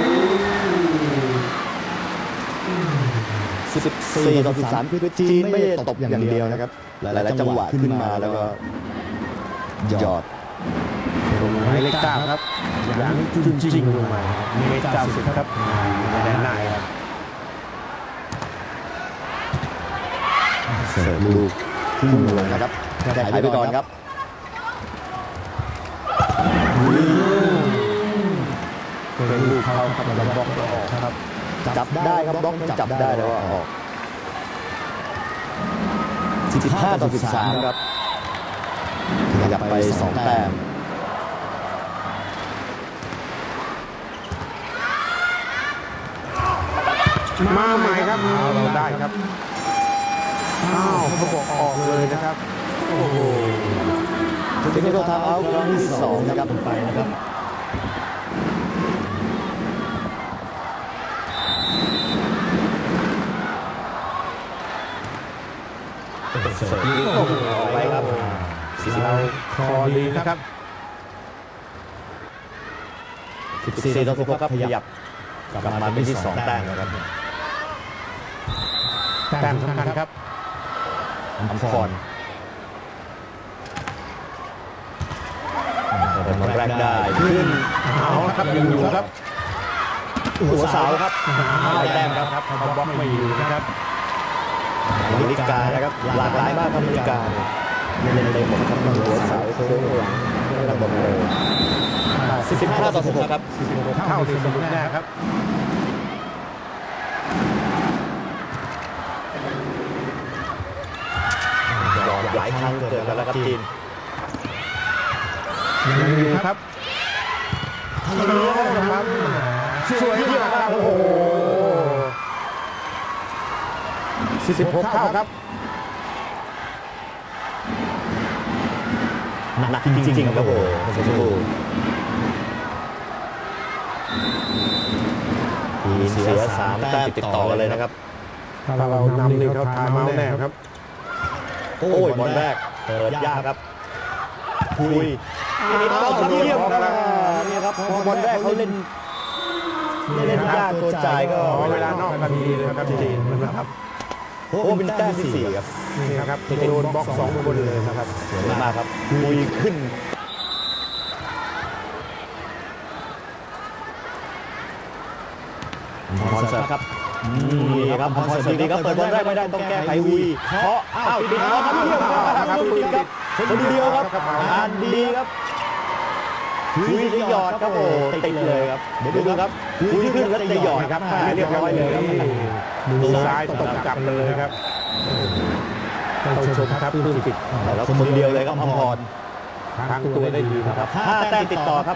14-13คือจีนไม่ได้ตบอย่างเดียวนะครับหลายๆจังหวะขึ้นมาแล้วก็ยอดหมายเลข9ครับอย่างจริงลงมาเมตร90ครับแดนหน้าครับเสิร์ฟลูกขึ้นลงนะครับแก้ไขไปก่อนครับเป็นลูกเขาครับแล้วบล็อกออกครับจับได้ครับบล็อกจับได้แล้วออก15-13ครับขยับไป2 แต้มมาใหม่ครับเราได้ครับอ้าวเขาบอกออกเลยนะครับโอ้โหถึงจะทำเอาครั้งที่2นะครับไปนะครับเสิร์ฟออกไปครับเราคอลีนะครับ 14-16ครับขยับกลับมาเป็นที่2แต้มนะครับแต้มสำคัญครับอัมพรเปิดบอลแรกได้ขึ้นเอาละครับยังอยู่ครับหัวเสาครับได้แต้มครับครับเขาบล็อกไม่อยู่นะครับมาริกานะครับหลากหลายมากครับมาริกาเล่นเลยหมดครับหัวเสาโค้งหลังระบบเลย15-16ครับ 16เท่าที่สมบูรณ์แน่ครับหยอดหลายครั้งเกิดกันแล้วครับจีนยังอยู่ครับทะลุนะครับสวยมากครับโอ้โห16เท่าครับหนักจริงๆครับโอ้โหทีมเสีย3 แต้มติดต่อกันเลยนะครับถ้าเรานำนี่เขาทายเมาส์แน่ครับโอ้ยบอลแรกเปิดยากครับคุยเยี่ยมครับนี่ครับพอบอลแรกเขาเล่นยากตัวจ่ายก็เวลานอกกันดีเลยครับจีนนะครับโอ้เป็นแต้มที่4ครับนี่นะครับโดนบล็อก2คนเลยนะครับสวยมากครับคุยขึ้นพรเสิร์ฟครับนี่ครับพรเสิร์ฟดีครับเปิดบอลแรกไม่ได้ต้องแก้ไขหุยเพราะติดแล้วครับเยี่ยมครับลูกติดครับคนเดียวครับงานดีครับหุยจะหยอดครับโอ้ติดเลยครับเดี๋ยวดูครับหุยขึ้นแล้วจะหยอดครับเรียบร้อยเลยครับมือซ้ายตกกลับเลยครับต้องชมครับพื้นติดแล้วคนเดียวเลยครับอมพรทางตัวได้ดีนะครับ 5 แต้มติดต่อครับ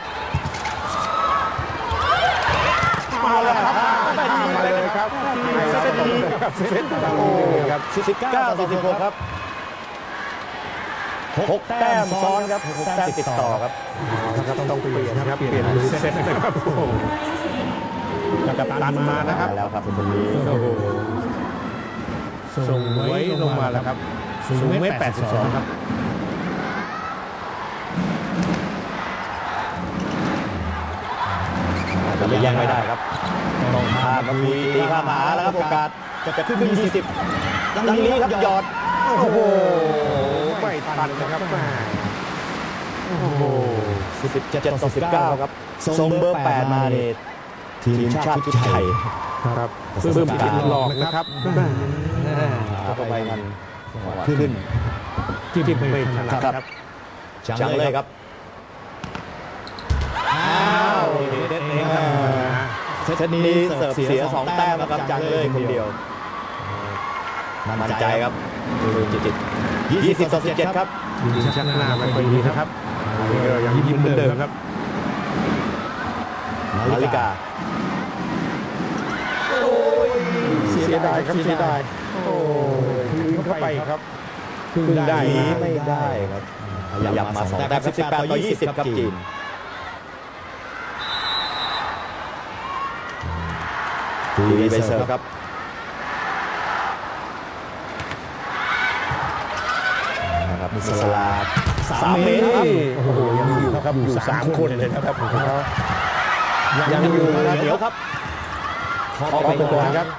มาแล้วครับมาเลยครับเซตนี้ครับเซตดาวเลยครับ 19-16ครับ6 แต้มซ้อนครับ6 แต้มติดต่อครับต้องเปลี่ยนครับเปลี่ยนมือเซตนะครับโอ้โหกับตันมานะครับแล้วครับคนนี้โอ้โหส่งไว้ลงมาแล้วครับสูงเมตร82ครับจะแย่งไม่ได้ครับต้องพามาคุยตีข้ามาแล้วครับโอกาสจะขึ้น20ดังนี้ครับหยอดโอ้โหไม่ทันนะครับโอ้โห 17-19ครับส่งเบอร์8มาเนี่ยทีมชาติชุดไทยครับเพิ่มติดหลอกนะครับเข้าไปมันขึ้นจิ้มไม่ถนัดครับจังเลยครับเด็ดเองครับเซตนี้เสิร์ฟเสีย2 แต้มนะครับจังเลยคนเดียวมั่นใจครับ20-17ครับชักหน้าไม่ค่อยดีนะครับยังยิ้มเหมือนเดิมครับนาฬิกาเสียดายครับเสียดายโอ้คืนเข้าไปครับคืนได้ไม่ได้ครับขยับมา2 แต้ม18-20ครับจีนทีไปเสิร์ฟครับนะครับมุสลา3 เมตรครับโอ้โหยังอยู่ครับอยู่3 คนเลยนะครับยังอยู่เดี๋ยวครับขอไปก่อนครับ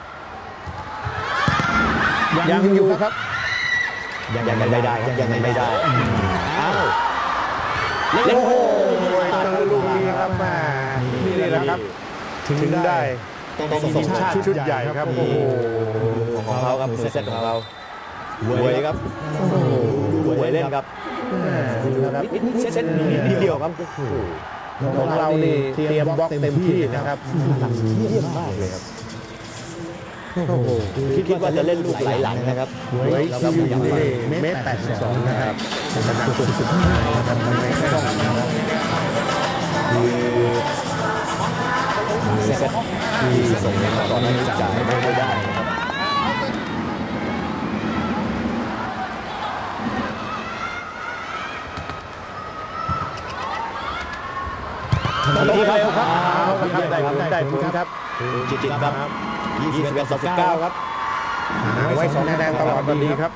ยังอยู่ครับยังไม่ได้ครับยังไม่ได้อ้าวโอ้โหเจอลูกนี้ครับแม่นี่แหละครับถึงได้ต้องส่งชาติชุดใหญ่ครับโอ้โหของเขาครับมือเซตของเราหวยครับหวยเล่นครับเซตนิดเดียวครับของเรานี่เตรียมบล็อกเต็มที่นะครับเยี่ยมมากเลยครับโอ้โหคิดว่าจะเล่นลูกไหลหลังนะครับหวยแล้วก็เมตร82นะครับเป็นขนาดสุดท้ายนะครับไม่ต้องนะครับเซตที่ส่งมาก่อนให้จ่ายไม่ได้นะครับนี่ครับได้ผลครับจิตครับ21-19ครับไว้2 คะแนนตลอดดีครับ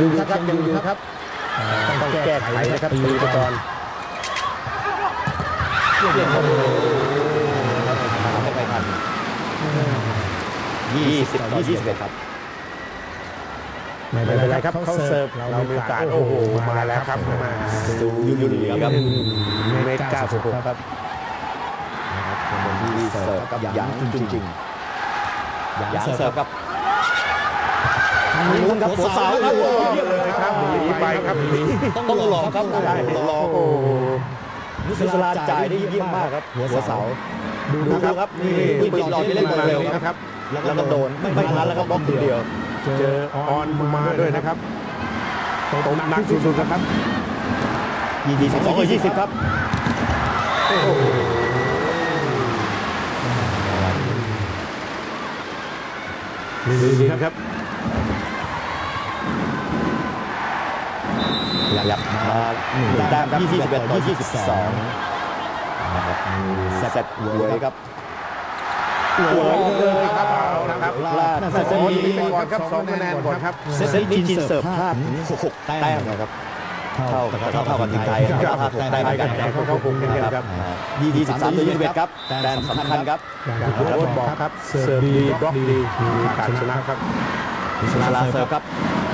ยังอยู่ครับยังอยู่ครับต้องแก้ไขนะครับตีไปก่อนไม่ไปทัน20-21ครับไม่เป็นไรครับเขาเสิร์ฟเรามีโอกาสโอ้โหมาแล้วครับมาซูยูริครับเมตร96ครับนะครับคนที่เสิร์ฟกับหยางจริงๆหยางเสิร์ฟครับลุ้นครับหัวเสาครับเลยครับหนีไปครับหนีต้องลองครับลองนุสราจ่ายได้เยี่ยมมากครับหัวเสาดูครับนี่ปิดหลอดไปเล่นบอลเร็วนะครับแล้วก็โดนไม่ทันแล้วครับบล็อกเดียวเจอออนมาด้วยนะครับตรงนักสุดๆครับ 22-20ครับดีครับหยับมาแต้มครับ21-22นะครับเซตเวยครับเวยเลยครับเอาละครับลาดเซตนี้ไปก่อนครับ2คะแนนก่อนครับเซตนี้จีนเสิร์ฟพลาด6แต้มนะครับเท่ากับทีมไทยครับได้เหมือนกันเขาคงเป็นกันครับ 23-21ครับแต้มสำคัญครับอย่างที่โค้ชบอกครับเสิร์ฟดีบล็อกดีมีการชนะครับนุสราเสิร์ฟครับ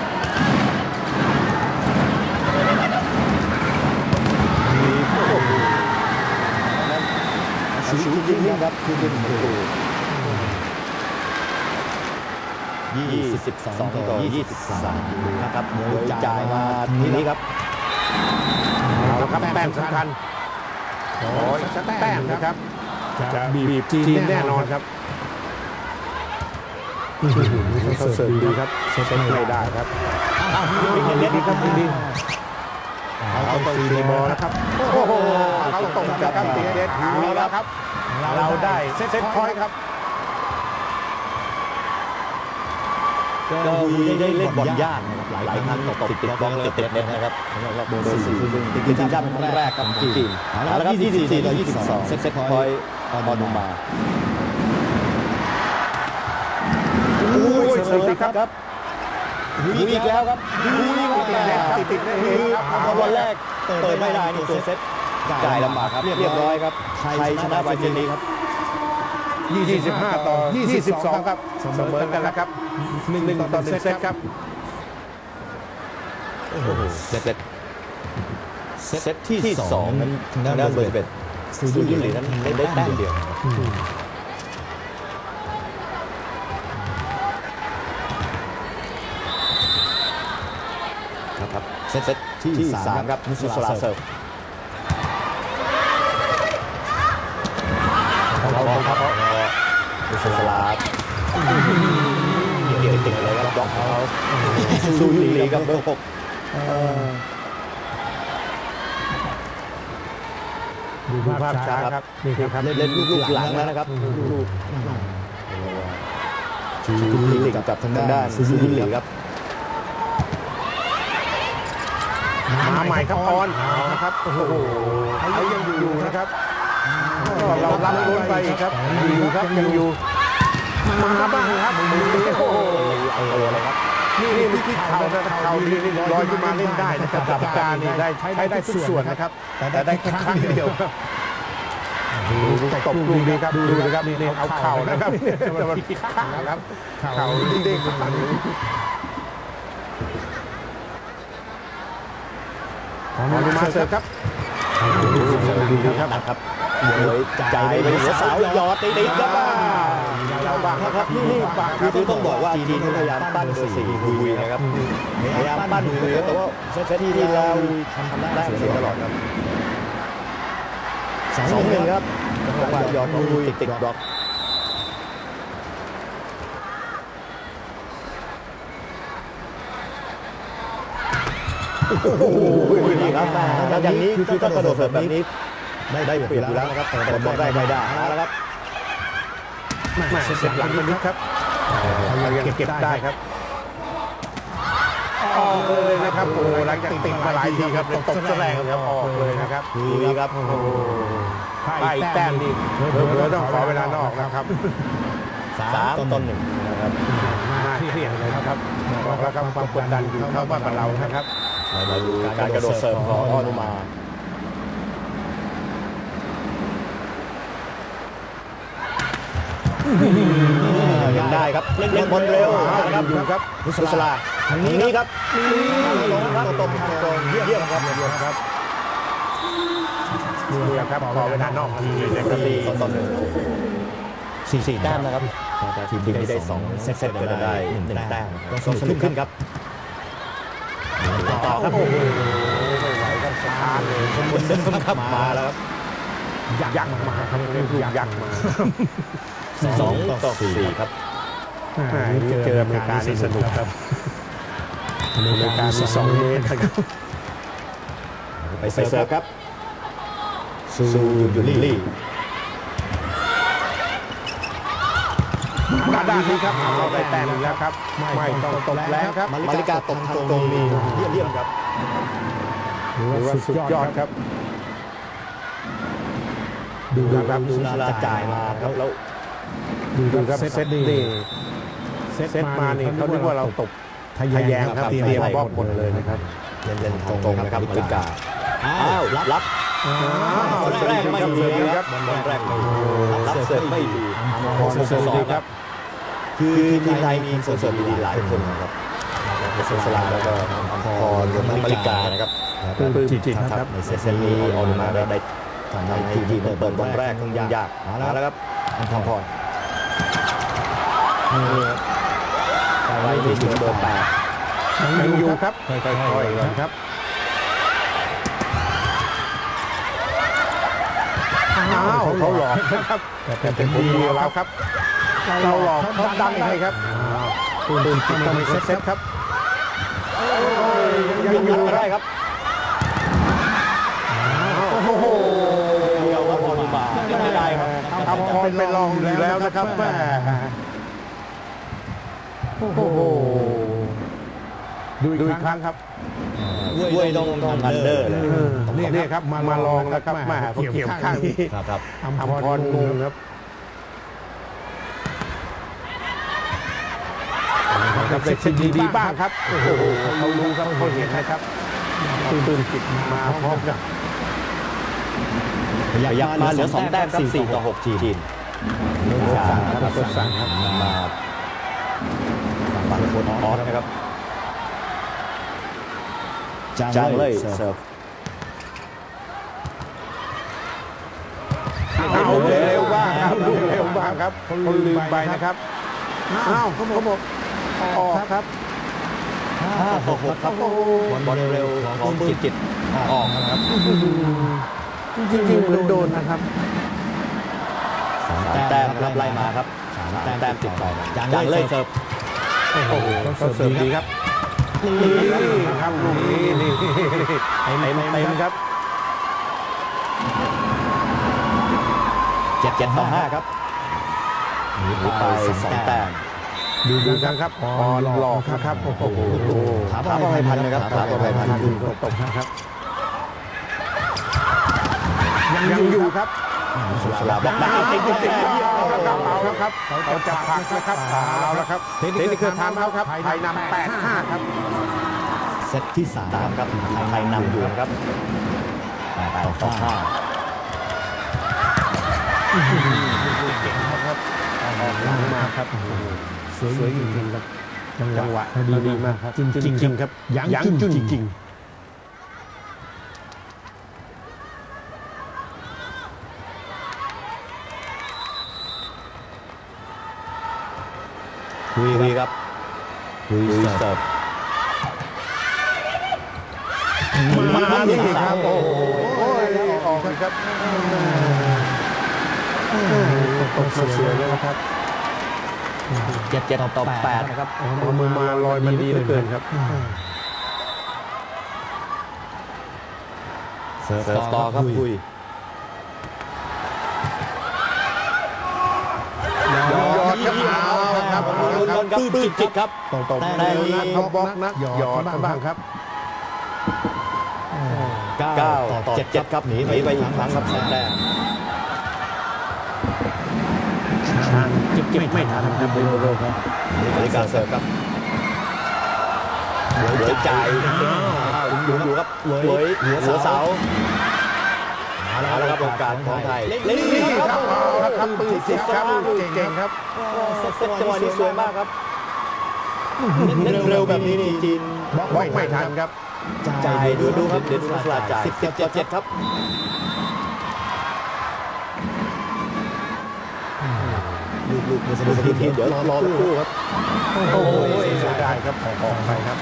ชูยิงครับคือเป็นประตู22-23นะครับมวยจ่ายมาทีนี้ครับเอาละครับแต้มสำคัญโอ้ยแต้มนะครับจะบีบจีนแน่นอนครับเขาเสิร์ฟดีครับเสิร์ฟไม่ได้ครับเป็นเน็ตดีครับดีเขาต้องตีบอลนะครับโอ้โหเขาตรงกับตีเด็ดเอาแล้วครับเราได้เซตพอยต์ครับก็ได้เล่นบอลยากหลายครั้งตกติดบอลติดเน็ตนะครับโดนติดทีมชาติเป็นครั้งแรกครับจีนแล้วครับ24-22เซตพอยต์ออนมาเสิร์ฟครับอีกแล้วครับติดเลยครับบอลแรกเปิดไม่ได้นี่ตัวเซตจ่ายลำบากครับเรียบร้อยครับไทยชนะไปเจนีครับ 25-22ครับเสมอกันแล้วครับ1-1เซตครับเซตที่2นั้นทางด้านเบอร์11ซูยูรินั้นได้แต้มเดียวนะครับเซตที่3ครับนุสราเสิร์ฟครับนุสราเกี่ยวติดเลยครับบล็อกเขาซูยูริครับเบอร์6 ดูภาพช้าครับนี่ครับเล่นลูกหลังแล้วนะครับลูกซูยูริกับทางด้านซูยูริครับมาใหม่ครับออนนะครับโอ้โหเขายังอยู่นะครับเราล้ำลุ้นไปอีกครับอยู่ครับยังอยู่มาบ้างครับมือโอ้โหเอาเลยครับนี่ที่เข่านะเข่านี่ลอยขึ้นมาเล่นได้นะครับกรรมการนี่ได้ใช้ได้ทุกส่วนนะครับแต่ได้แค่ครั้งเดียวครับตบดูดีครับดูเลยครับนี่เอาเข่านะครับจะมาพิฆาตนะครับเข่าเด้งๆมาเสิร์ฟครับดีครับโดยจ่ายไปหัวเสาหยอดติดครับเราบ้างครับนี่คือต้องบอกว่าจีนพยายามปั้น4คุยนะครับพยายามปั้นคุยแต่ว่าเซตที่เราทำได้เสียตลอดครับ2-1ครับจังหวะหยอดคุยติดบล็อกโอ้โหดีครับแล้วอย่างนี้คือถ้ากระโดดแบบนี้ได้เปรียบอยู่แล้วนะครับแต่บอลได้ไม่ได้แล้วครับเสียหลังนิดครับยังเก็บได้ครับออกเลยนะครับโอ้หลังจากติดมาหลายทีครับตกแรงครับออกเลยนะครับนี่ครับโอ้ไพ่แต้มนี่เผื่อต้องขอเวลานอกนะครับ 3-1นะครับน่าเครียดเลยครับบอกแล้วครับความกดดันอยู่เข้าบ้านเรานะครับเราดูการกระโดดเสิร์ฟของออนุมายังได้ครับเล่นบอลเร็วนะครับอยู่ครับนุสลาทางนี้ครับตรงเยี่ยมครับนี่ครับพอเวลานอกทีนะครับ 4-1 4 แต้มนะครับทีมได้2เซตก็จะได้1แต้มก็สนุกขึ้นครับต่อครับโอ้โหไม่ไหวกันสตาร์ทเลยคนเดิมครับมาแล้วครับยักมาครับเรียกยักมา 2-4ครับเจออเมริกานี่สนุกครับอเมริกามี2 เมตรครับไปเสิร์ฟครับซูยูลี่ด้านนี้ครับเราได้แต้มแล้วครับไม่ต้องตบแล้วครับมาริกาตบทางตรงนี้เยี่ยมครับถือว่าสุดยอดครับดูครับดูสุราจ่ายมาครับแล้วดูครับเซตนี่เซตมานี่เขาคิดว่าเราตบทะแยงครับเตรียมบล็อกหมดเลยนะครับเล่นทางตรงนะครับมาริกาอ้าวรับบอลแรกไม่ดีครับบอลแรกไม่ดีรับเสิร์ฟไม่ดีเสิร์ฟดีครับคือทีมไทยมีเสิร์ฟดีหลายคนนะครับสุราแล้วก็อัมพรรวมทั้งมาริกานะครับจิตครับในเซตนี้ออกมาได้ทำให้ทีมเปิดบอลแรกต้องยากมาแล้วครับอัมพรไว้ที่ถึงเบอร์8 ยังอยู่ครับค่อยๆครับเขาหลอกนะครับแต่เป็นดีแล้วครับเราหลอกเขาดันได้ครับตื่นต้องมีเซตครับยังอยู่ได้ครับโอ้โหเราว่าบอลบาไม่ได้ครับทำพรไปลองอยู่แล้วนะครับแม่โอ้โหดูอีกครั้งครับเว้ยต้องอันเดอร์เลยนี่ครับมาลองแล้วครับแม่เกี่ยวข้างนี้ครับทำพรงงครับกับเซ็ตดีบ้างครับโอ้โหเขารู้ครับเขาเห็นนะครับตื่นจิตมาพร้อมกันอยากมาเหลือ2 แต้มครับ4-6ทีมสั่งครับมาฝั่งคนออสนะครับจางเลยเสิร์ฟเร็วบ้างครับคนลืมไปนะครับอ้าวเขาบอกออกครับ 5-6ครับบอลเร็วของปื้มจิตออกนะครับจริงๆเหมือนโดนนะครับ 3 แต้มครับไล่มาครับ3 แต้มติดต่อจางเลยเสิร์ฟโอ้โหเขาเสิร์ฟดีครับนี่ครับลูกนี้นี่เต็มครับ 7-5ครับหนีไป2 แต้มดูครับบอลหลอกนะครับโอ้โหถามว่าให้พันนะครับถามว่าให้พันคุณตบนะครับยังอยู่ครับสลับบอกได้ติดเอาแล้วครับเขาจะพักนะครับเอาแล้วครับเทคนิคทำครับไทยนำ 8-5 ครับเซตที่3ครับไทยนำอยู่นะครับ8-5 ครับหลังมาครับสวยจริงๆครับจังหวะดีมากครับจริงครับยังจุนจริงคุยครับคุยเสิร์ฟมานี่ครับโอ้โหออกครับตกเสียเลยนะครับ 7-8นะครับมือมาลอยมันดีเหลือเกินครับเสิร์ฟต่อครับคุยยอดครับลุ้นกับปื้มจิตครับแต่นี้เขาบล็อกนะหยอดบ้างครับ 9-7ครับหนีไปอีกครั้งครับ2 แต้มทางเก็บไม่ทันครับเป็นโรครับบริการเสิร์ฟครับหวยจ่ายดูครับหวยหัวเสาเอาละครับโอกาสของไทยเล่นดีครับครับปืนเสียครับเก่งครับเซตจังหวะนี้สวยมากครับเล่นเร็วแบบนี้นี่จีนไม่ทันครับจ่ายดูครับเดนสลาจ่าย17-7ครับลูกมือสนุกทีเดี๋ยวรอสักครู่ครับโอ้ยเสียดายครับออกไปครับ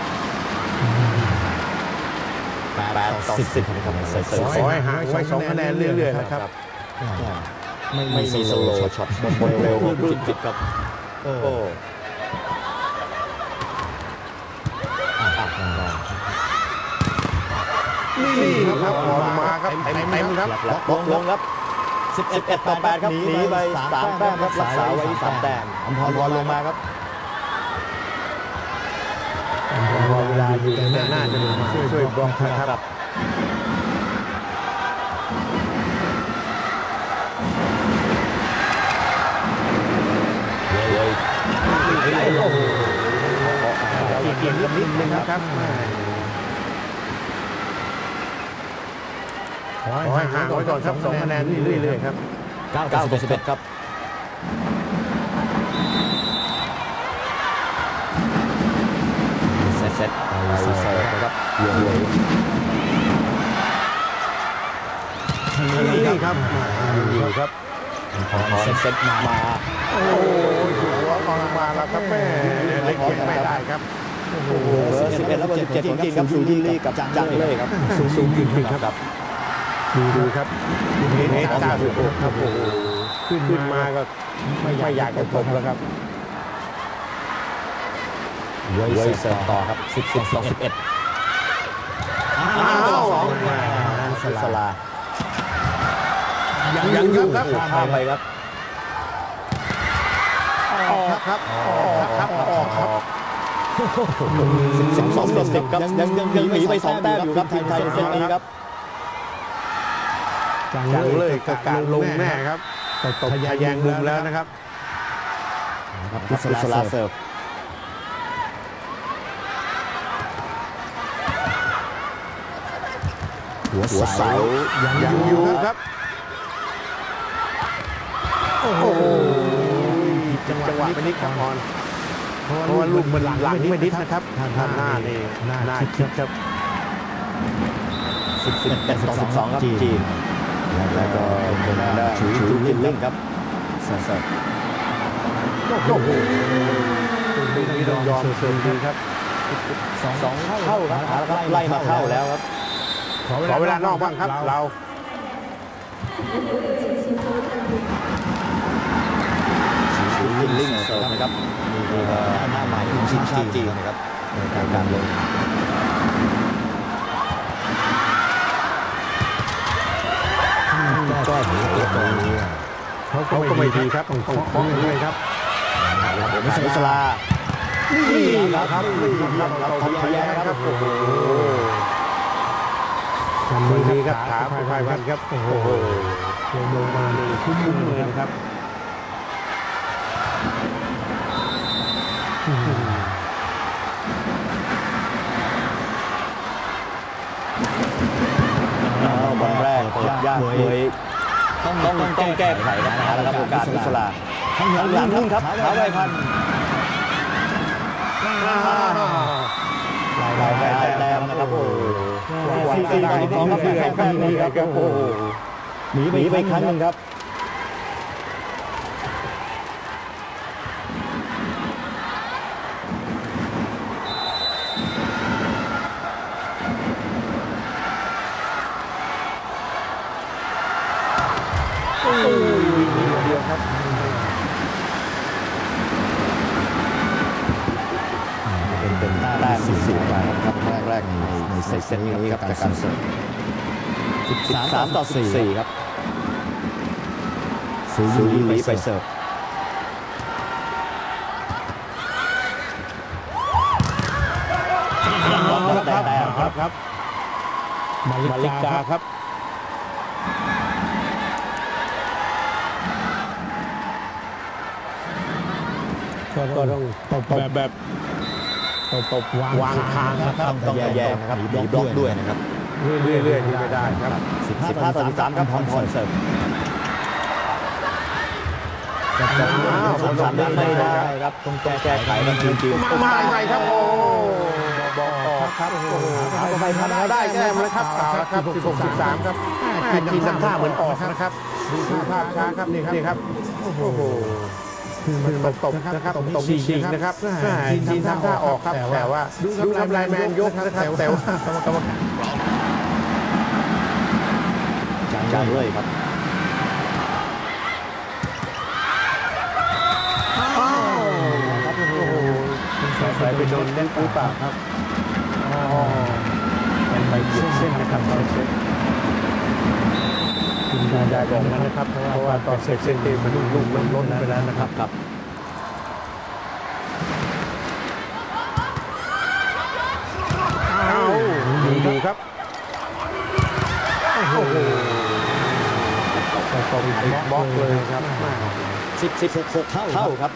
8-10ครับขอให้ห่างไว้2 คะแนนเรื่อยๆนะครับไม่มีโซโลช็อตบอลเร็วจิตครับโอ้นี่ครับออกมาครับเต็มครับลงครับ11-8ครับหนีไป3 แต้มครับรักษาไว้ที่3 แต้มอัมพรลงมาครับพอเวลาอยู่ในหน้าจะลงมาช่วยบล็อกนะครับ โอ้โหเกี่ยงนิดนึงนะครับขอให้ห่างไว้ก่อนครับ2 คะแนนเรื่อยๆครับ 9-11ครับเซตไปเสิร์ฟนะครับเยอะนี่ครับดีครับพอเซตมาโอ้ยถูกว่าออกมาแล้วครับแม่เล็กเก็บไม่ได้ครับโอ้โห11แล้ว17ของจีนครับสูยินลี่กับจังเลยครับสูงจริงๆครับดูครับนี่96ครับโอ้โหขึ้นมาก็ไม่อยากจะทมแล้วครับเว้ยเสิร์ฟต่อครับ10-11สลายังครับข้ามไปครับออกครับ 12-10ครับยังหนีไป2 แต้มอยู่ครับทีมไทยเซตนี้ครับจังเลยกับการลงแน่ครับตบทะแยงมุมแล้วนะครับสลาเสิร์ฟหัวเสายังอยู่ครับโอ้โหจังหวะไม่นิดครับออนเพราะว่าลูกมันหลังไม่นิดนะครับหน้านี่หน้าคิดครับ 11-12ครับจีนแล้วก็เป็นได้ชูยินลิ่งครับเสิร์ฟโอ้โหนี่ต้องยอมเสิร์ฟดีครับ 2 เท่าครับไล่มาเท่าแล้วครับขอเวลานอกบ้างครับเราชูยินลิ่งเสิร์ฟนะครับมีหน้าใหม่ของทีมชาติจีนนะครับในการลงแก้หนีเขาก็ไม่ดีครับต้องเคาะด้วยครับมิสลานี่ครับเราทำแย่ครับโอ้โหมือดีครับขาไปครับโอ้โหลงมาเลยคุ้มมุมเลยนะครับบอลแรกเปิดยากเลยต้องแก้ไขนะครับแล้วโอกาสมิสลาข้างหลังครับขาไวพันลายแต้มนะครับโอ้4-12ครับแค่นี้ครับโอ้หนีไปครั้งนึงครับเดียวครับเป็นแต้ม4-4ครับแรกในเซตนี้ครับจากการเสิร์ฟ13-14ครับซูยินลี่ไปเสิร์ฟครับมาลิกาครับก็ต้องตบแบบตบวางทางนะครับต้องแย่ๆนะครับมีบล็อกด้วยนะครับเรื่อยๆนี่ไม่ได้ครับ 15-13ครับพรเสิร์ฟ13ไม่ได้ครับต้องแก้ไขกันจริงๆมาใหม่ครับโอ้บอกออกครับโอ้โหไปทำได้แก้มเลยครับเอาละครับ16-13ครับทีมทำท่าเหมือนออกนะครับดูภาพช้าครับนี่ครับโอ้โหมันตบนะครับตรงนี้ฉีกนะครับทีมทำท่าออกครับแต่ว่าดูครับไลน์แมนยกนะครับแต่ว่ากรรมการจ่ายเลยครับใส่ไปโดนเล่นหรือเปล่าครับไปเหยียบเส้นนะครับตอนเซ็ตคุณได้บอกมันนะครับเพราะว่าตอนเซ็ตเส้นเกมมันลูกมันล้นไปแล้วนะครับครับเอาดูครับโอ้โหตรงบล็อกเลยครับ 16เท่าครับ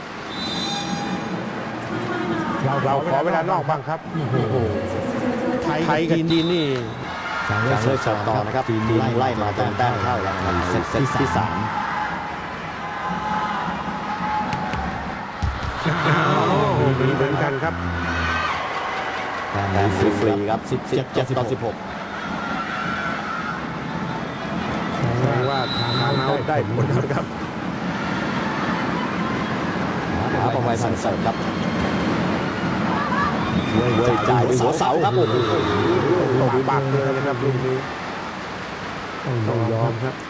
เราขอเวลานอกบ้างครับโอ้โหไทยกับจีนนี่จางเลิศเสิร์ฟต่อนะครับจีนไล่มาแต้มเท่าแล้วนะครับเซตที่3 มีเหมือนกันครับแต่ฟรีครับ17-16 แสดงว่าทางเราได้ผลครับประวัยพันเสิร์ฟครับเว้ยจ่ายไปหัวเสาครับโอ้โหตบบังเลยนะครับลูกนี้ต้องยอมครับ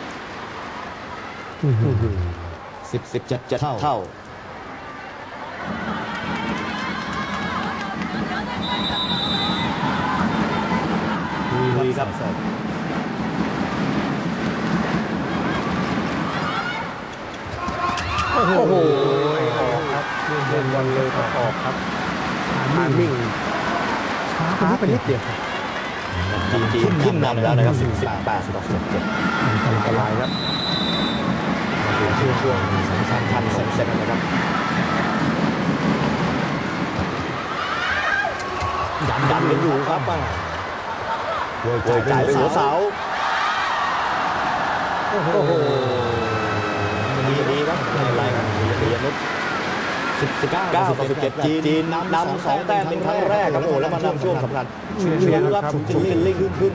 17เท่าดีครับโอ้โหออกครับเล่นบอลเลยก็ออกครับทามิ่งช้าไปนิดเดียวจีนขึ้นนำแล้วนะครับ18-17 อันตรายครับช่วงสำคัญเสร็จนะครับดันกันอยู่ครับโวยจ่ายไปหัวเสาโอ้โหดีครับไม่เป็นไรครับเรียนนุช19-17จีนนำ2แต้มเป็นครั้งแรกครับโอ้แล้วมานำช่วงสำคัญชูครับชุดลิงลิงขึ้น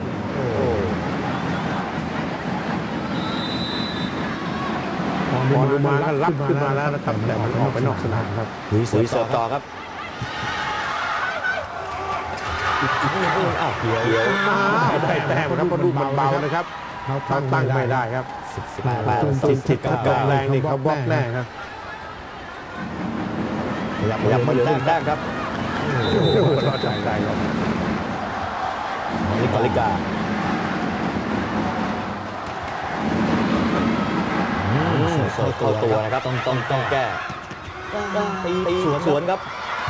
บอลมาก็รับขึ้นมาแล้วนะครับแต่มันออกไปนอกสนามครับหุยเสิร์ฟต่อครับอ้าวเกี่ยวได้แต้มครับเพราะดูมันเบานะครับเขาตั้งไม่ได้ครับ 18-17 กับบล็อกแรงนี่เขาบล็อกแรงครับขยับมาเหลือ1แต้มครับรอใจได้ครับมาริกาเสิร์ฟเข้าตัวนะครับต้องแก้ตีสวนครับ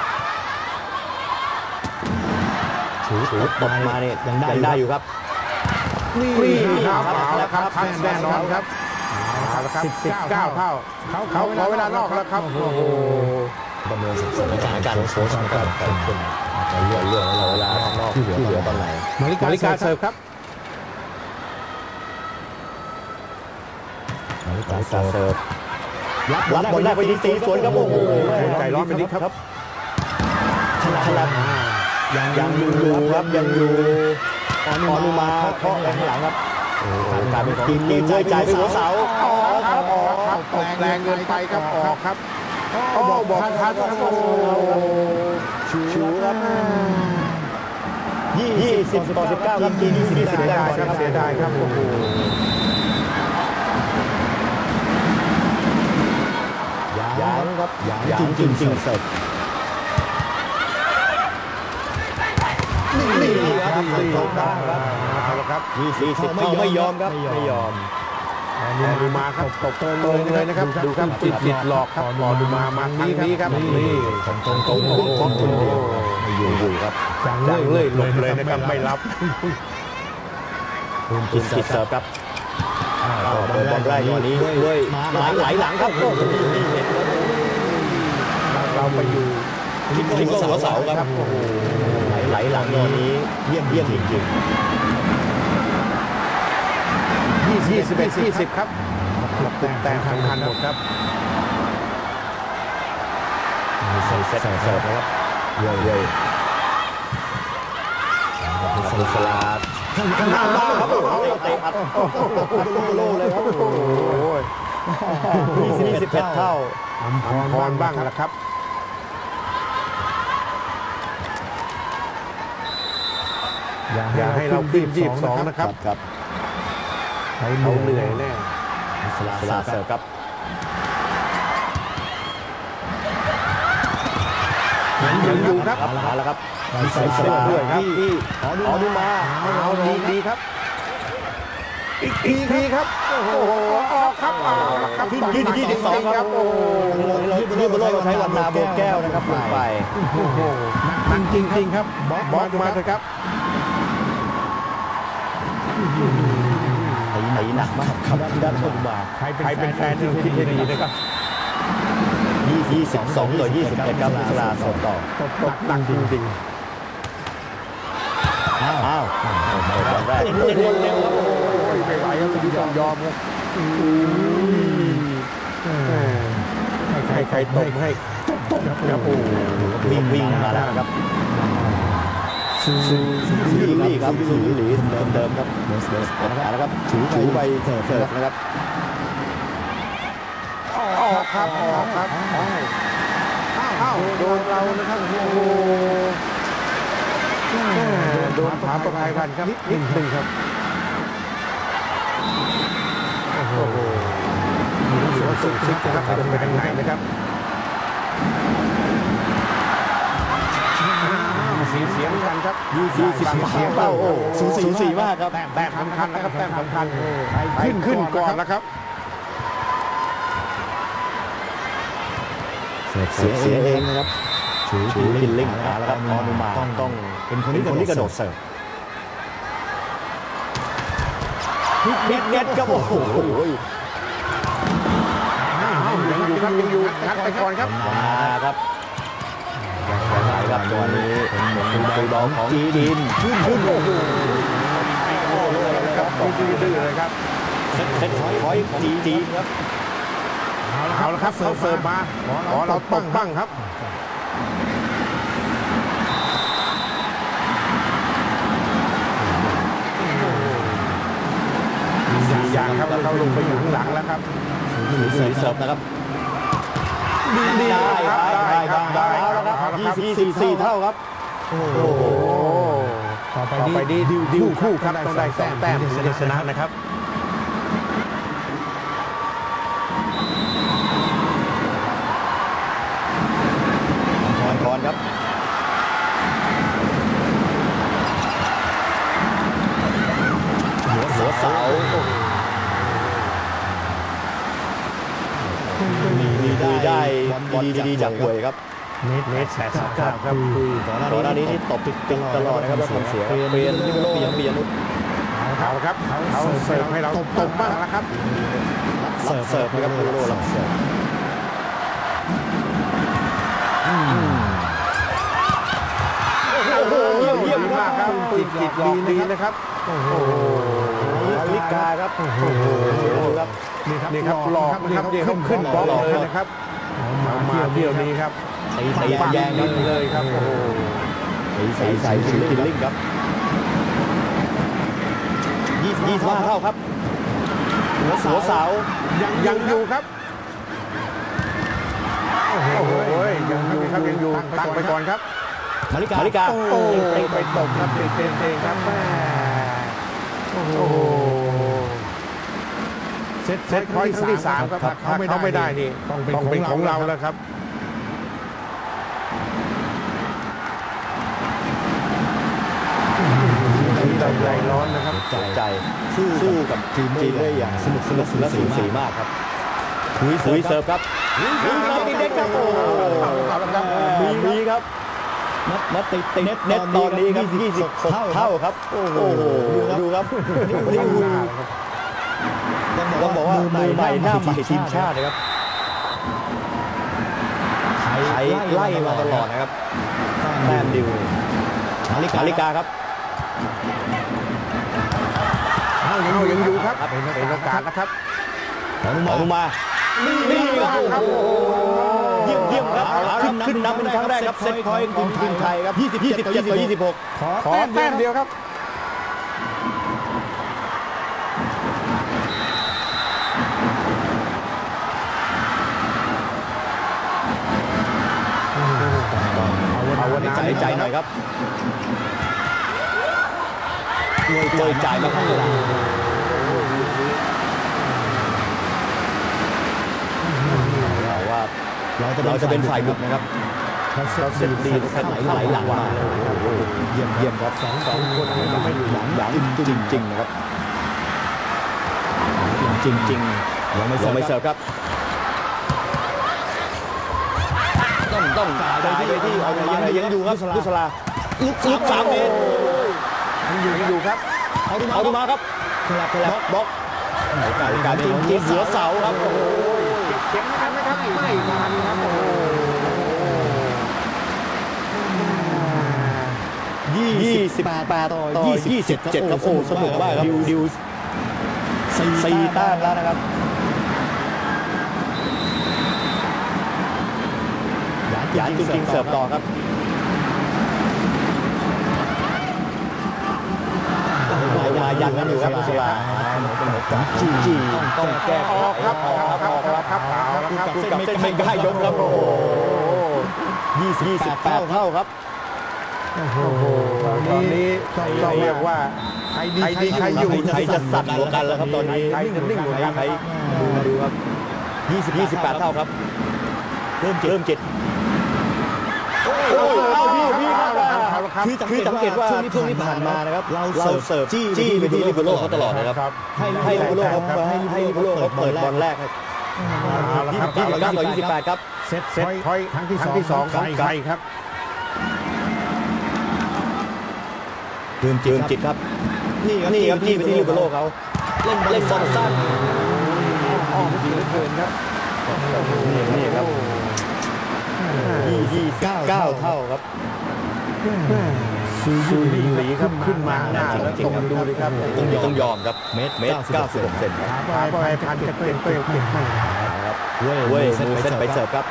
ถูตบมาเนี่ยยังได้อยู่ครับนี่ครับเอาละครับแน่นอนครับเอาละครับ19เท่าเขาขอเวลานอกแล้วครับโอ้โหประเมินสถานการณ์โค้ชนะครับจะเลื่อนเวลานอกที่เหลือตอนไหนมาริกาเสิร์ฟครับมาริกาเสิร์ฟรับบอลได้ไปตีสวนครับโอ้โหใจร้อนไปนิดครับฉลับยังอยู่ครับยังอยู่อนุมาเคาะแรงหลังครับการเป็นทีมเว้ยจ่ายไปหัวเสาครับตกแรงเกินไปครับออกครับบอกทันครับชูครับ20-19ครับจีน20ได้ครับเสียดายครับโอ้โหยังครับจริงเสิร์ฟนี่ครับเอาละครับ 20ไม่ยอมครับไม่ยอมดูมาครับตบตรงเลยนะครับดูครับจิตหลอกครับรอดูมาทางนี้ครับนี่ตรงคนเดียวไม่อยู่ครับจังเลยหลบเลยนะครับไม่รับกินเสิร์ฟครับเปิดบอลได้ตอนนี้ด้วยไหลหลังครับเราไปอยู่คิดว่าหัวเสาครับโอ้โหไหลหลังตอนนี้เยี่ยมจริง 21-20 ครับแต้มสำคัญหมดครับๆใส่เซตเสิร์ฟนะครับเย่สลาดข้างหน้าครับเตะอัดโล่เลยครับโอ้โห21 เท่าพรบ้างละครับอย่าให้เราขึ้น22นะครับครับเขาเหนื่อยแน่สลาดเสิร์ฟครับยังอยู่ครับมาแล้วครับใส่สลาดด้วยครับที่ขอดูมาเอาดีครับอีกทีครับโอ้โหออกครับเอาละครับ 22ครับโอ้โหนี่บอลเราใช้วันนาโบแก้วนะครับลงไปโอ้โหหนักจริงครับบล็อกมาเถอะครับไหนหนักมากครับด้านบนมาใครเป็นแฟนที่คิดให้ดีนะครับ 22 ต่อ 21ครับสลาดส่งต่อตกหนักจริงอ้าวแรกๆไม่ไหวครับยอมครับใครตบให้ตบครับโอ้วิ่งมาแล้วครับนี่ครับสูหลีเดิมครับแล้วครับถูไปเสิร์ฟนะครับออกครับอ้าวโดนเรานะครับโอ้โหโดนถามประภัยวันครับนิดหนึ่งครับโอ้โหมีว่าส่งซิกนะครับไปทางไหนนะครับเสียงกันครับ20 เสียงเป้าโอ้สูสีมากครับแต้มสำคัญนะครับแต้มสำคัญขึ้นก่อนนะครับเสียเองนะครับชูกินลิงแล้วครับออนุมาต้องเป็นคนที่กระโดดเสิร์ฟเน็ตครับโอ้โหยังอยู่งัดไปก่อนครับมาครับครับตัวนี้เป็นบอลของจีนขึ้นโอ้โหครับดื้อเลยครับเซตพอยต์ของจีนครับเอาละครับเสิร์ฟมาขอเราตบบ้างครับอย่างครับเราลงไปอยู่ข้างหลังแล้วครับเสิร์ฟนะครับได้เอาละครับ24 เท่าครับโอ้โหต่อไปดิวคู่ครับต้องได้2 แต้มถึงจะชนะนะครับก่อนครับหัวเสาได้บอลดีจากหวยครับเมตร89ครับก่อนหน้านี้นี่ตบติดตลอดนะครับแล้วทำเสียเปลี่ยนนุชเอาครับเขาเสิร์ฟให้เราตบบ้างแล้วครับเสิร์ฟนะครับโลหลังเสิร์ฟเยี่ยมมากครับจิตดีนะครับโอ้โหลิกาครับโอ้โหครับนี่ครับหลอกนะครับนี่เขาขึ้นบอลเลยนะครับมาเที่ยวนี้ครับใส่แยงเลยครับโอ้โหใส่กินลิงครับ25 เท่าครับหัวเสายังอยู่ครับโอ้โหยังอยู่ครับตั้งไปก่อนครับมาริกาโอ้ไปตบครับเต็มครับแม่โอ้โหเซตพอยต์ครั้งที่ 3ครับเขาไม่ได้นี่ต้องเป็นของเราแล้วครับใจร้อนนะครับใจสู้กับทีมจีนได้อย่างสนุกและสูสีมากครับคุยเสิร์ฟครับมีเด็กครับโอ้มีครับนัดติดเน็ตตอนนี้ครับ26 เท่าครับโอ้โหดูครับต้องบอกว่ามือใหม่หน้าใหม่ทีมชาตินะครับไทยไล่มาตลอดนะครับแต้มดิวนาฬิกาครับเอายังอยู่ครับเป็นโอกาสนะครับออกมานี่ครับเยี่ยมครับขึ้นนำเป็นครั้งแรกครับเซตพอยต์ของทีมไทยครับ27-26 ขอแต้มเดียวครับเอาวันใจหน่อยครับเลยจ่ายมาข้างหลังว่าเราจะเป็นฝ่ายบุกนะครับเราเซตดีไหลหลังมาเยี่ยมครับสองคนยังไม่อยู่หลังจริงนะครับจริงยังไม่เสิร์ฟครับต้องจ่ายไปที่ยังอยู่ครับลุสลาลุก3 เมตรยังอยู่ครับเอาดูมาครับบล็อกการเป็นหัวเสาครับเข็มทันไหมครับไม่ทันครับ 28-27ครับโอ้สนุกมากครับดิว4 แต้มแล้วนะครับหยานจริงเสิร์ฟต่อครับมายันกันอยู่ครับสุราจีต้องแก้ออกครับกับเส้นไม่ได้ยกครับโอ้โห 28 เท่าครับตอนนี้ต้องเรียกว่าใครดีใครอยู่ใครจะสั่นหัวกันแล้วครับตอนนี้ใครนิ่งหัวกันใครดูครับ28 เท่าครับเริ่มจิตคือสังเกตว่าช่วงที่ผ่านมานะครับเราเสิร์ฟจี้ไปที่ลิเบโร่เขาตลอดนะครับให้ลิเบโร่เขาเปิดบอลแรกครับ29-28ครับเซตพอยต์ครั้งที่2ของใครครับเติมจิตครับนี่ครับจี้ไปที่ลิเบโร่เขาเล่นบอลสั้นดีเหลือเกินครับนี่ครับ29 เท่าครับซูริหลีครับขึ้นมาหน้าแล้วตรงดูเลยครับต้องยอมครับเมตร96 เซนครับไปพันจะเปลี่ยนไม่ครับเว้ยมือเซตไปเสิร์ฟครับ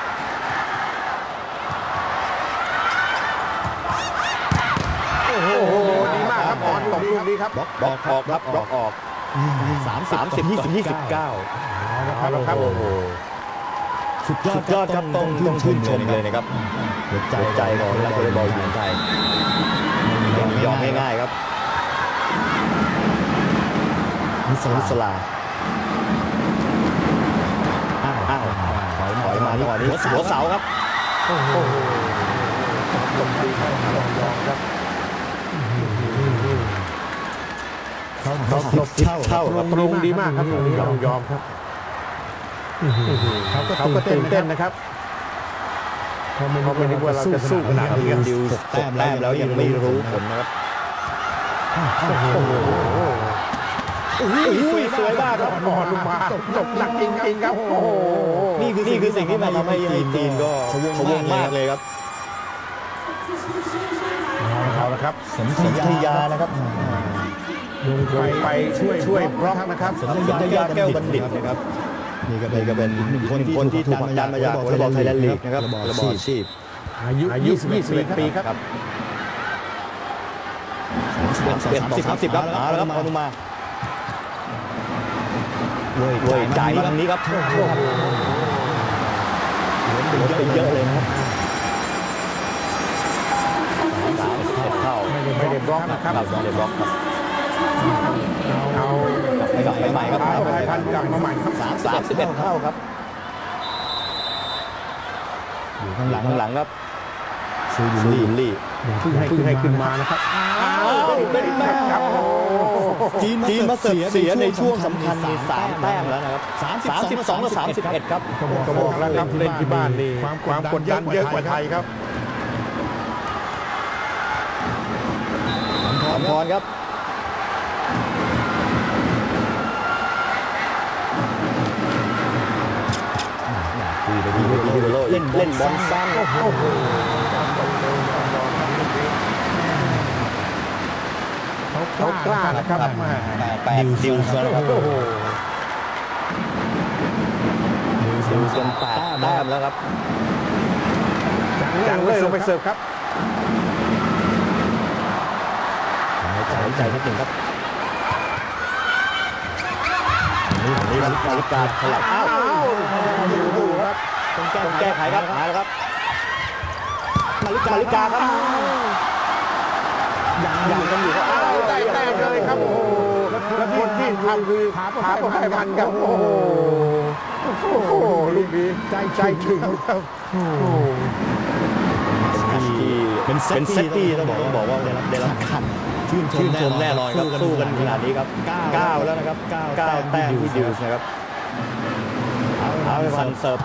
โอ้โหดีมากครับบอลตกลูกนี้ครับบล็อกออกครับบล็อกออก30-29 เอาละครับโอ้โหสุดยอดครับต้องชื่นชมเลยนะครับหัวใจของนักวอลเลย์บอลหญิงไทยยอมง่ายๆครับนิสลาอ้าวถอยมาจังหวะนี้หัวเสาครับโอ้โหตกดีครับครับเขาเท่าตรงดีมากครับยอมครับเขาก็ตื่นเต้นนะครับเขาไม่ได้ว่าเราจะสู้ขนาดนี้ครับดิวแต้มแล้วยังไม่รู้ผลนะครับสวยมากครับบอลลงมาตกหนักจริงๆครับโอ้โหนี่คือสิ่งที่มาทำให้ทีมก็พะวงมากเลยครับเอาละครับสนธยานะครับไปช่วยบล็อกนะครับสนธยาแก้วบัณฑิตนะครับนี่ก็เป็นคนที่ถูกผลักดันมาจากวอลเลย์บอลไทยแลนด์ลีกนะครับระบอบชีพอายุ21 ปีครับ 30ครับแล้วครับอนุมาเว้ยจ่ายมาตรงนี้ครับเป็นเยอะเลยนะครับ30 เท่าไม่ได้บล็อกนะครับไม่ได้บล็อกครับเอากลับไปใหม่ครับพันกลับมาใหม่ครับ 31 เท่าครับอยู่ข้างหลังครับซูยุนลี่เพิ่งให้ขึ้นมานะครับเป็นแต้มครับจีนมาเสียในช่วงสำคัญมี3 แต้มแล้วนะครับ32-31ครับก็บอกแล้วครับเล่นที่บ้านนี่ความกดดันเยอะกว่าไทยครับพรครับเล่นบอลสั้นโอ้โหเขากล้านะครับแปดดิวส์แล้วครับโอ้โหดิวส์จน8 แต้มแล้วครับจังเลยลงไปเสิร์ฟครับใจนิดหนึ่งครับนี่นาฬิกาสลับอ้าวดูครับต้องแก้ไขครับหาแล้วครับนาฬิกาครับยังกันอยู่ครับได้แต้มเลยครับโอ้โหแล้วคนที่ทำคือถาประภัยพันธ์ครับโอ้โหลูกนี้ใจถึงครับโอ้โหเป็นเซตที่ต้องบอกว่าได้รับขันชื่นชมแน่นอนครับสู้กันขนาดนี้ครับ9แล้วนะครับ9แต้มที่ดิวส์นะครับเอาไปฟันเสิร์ฟ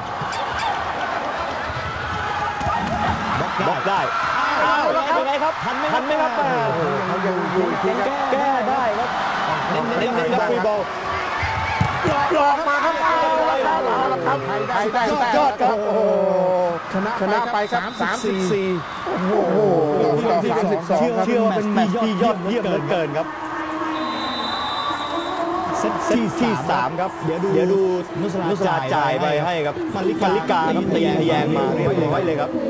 บล็อกได้แล้วเป็นไงครับทันไหมครับเขายังอยู่ที่แก้ได้ครับเน้นครับฟรีบอลหลอกมาครับเอาละครับไทยได้ยอดครับโอ้โหชนะไปครับ34โอ้โห32 เชื่อว่าเป็นแมตช์ที่ยอดเยี่ยมเหลือเกินครับเซตที่3ครับเดี๋ยวดูนุสราจ่ายไปให้ครับมาริกาครับตีทะแยงมาเรียบร้อยเลยครับ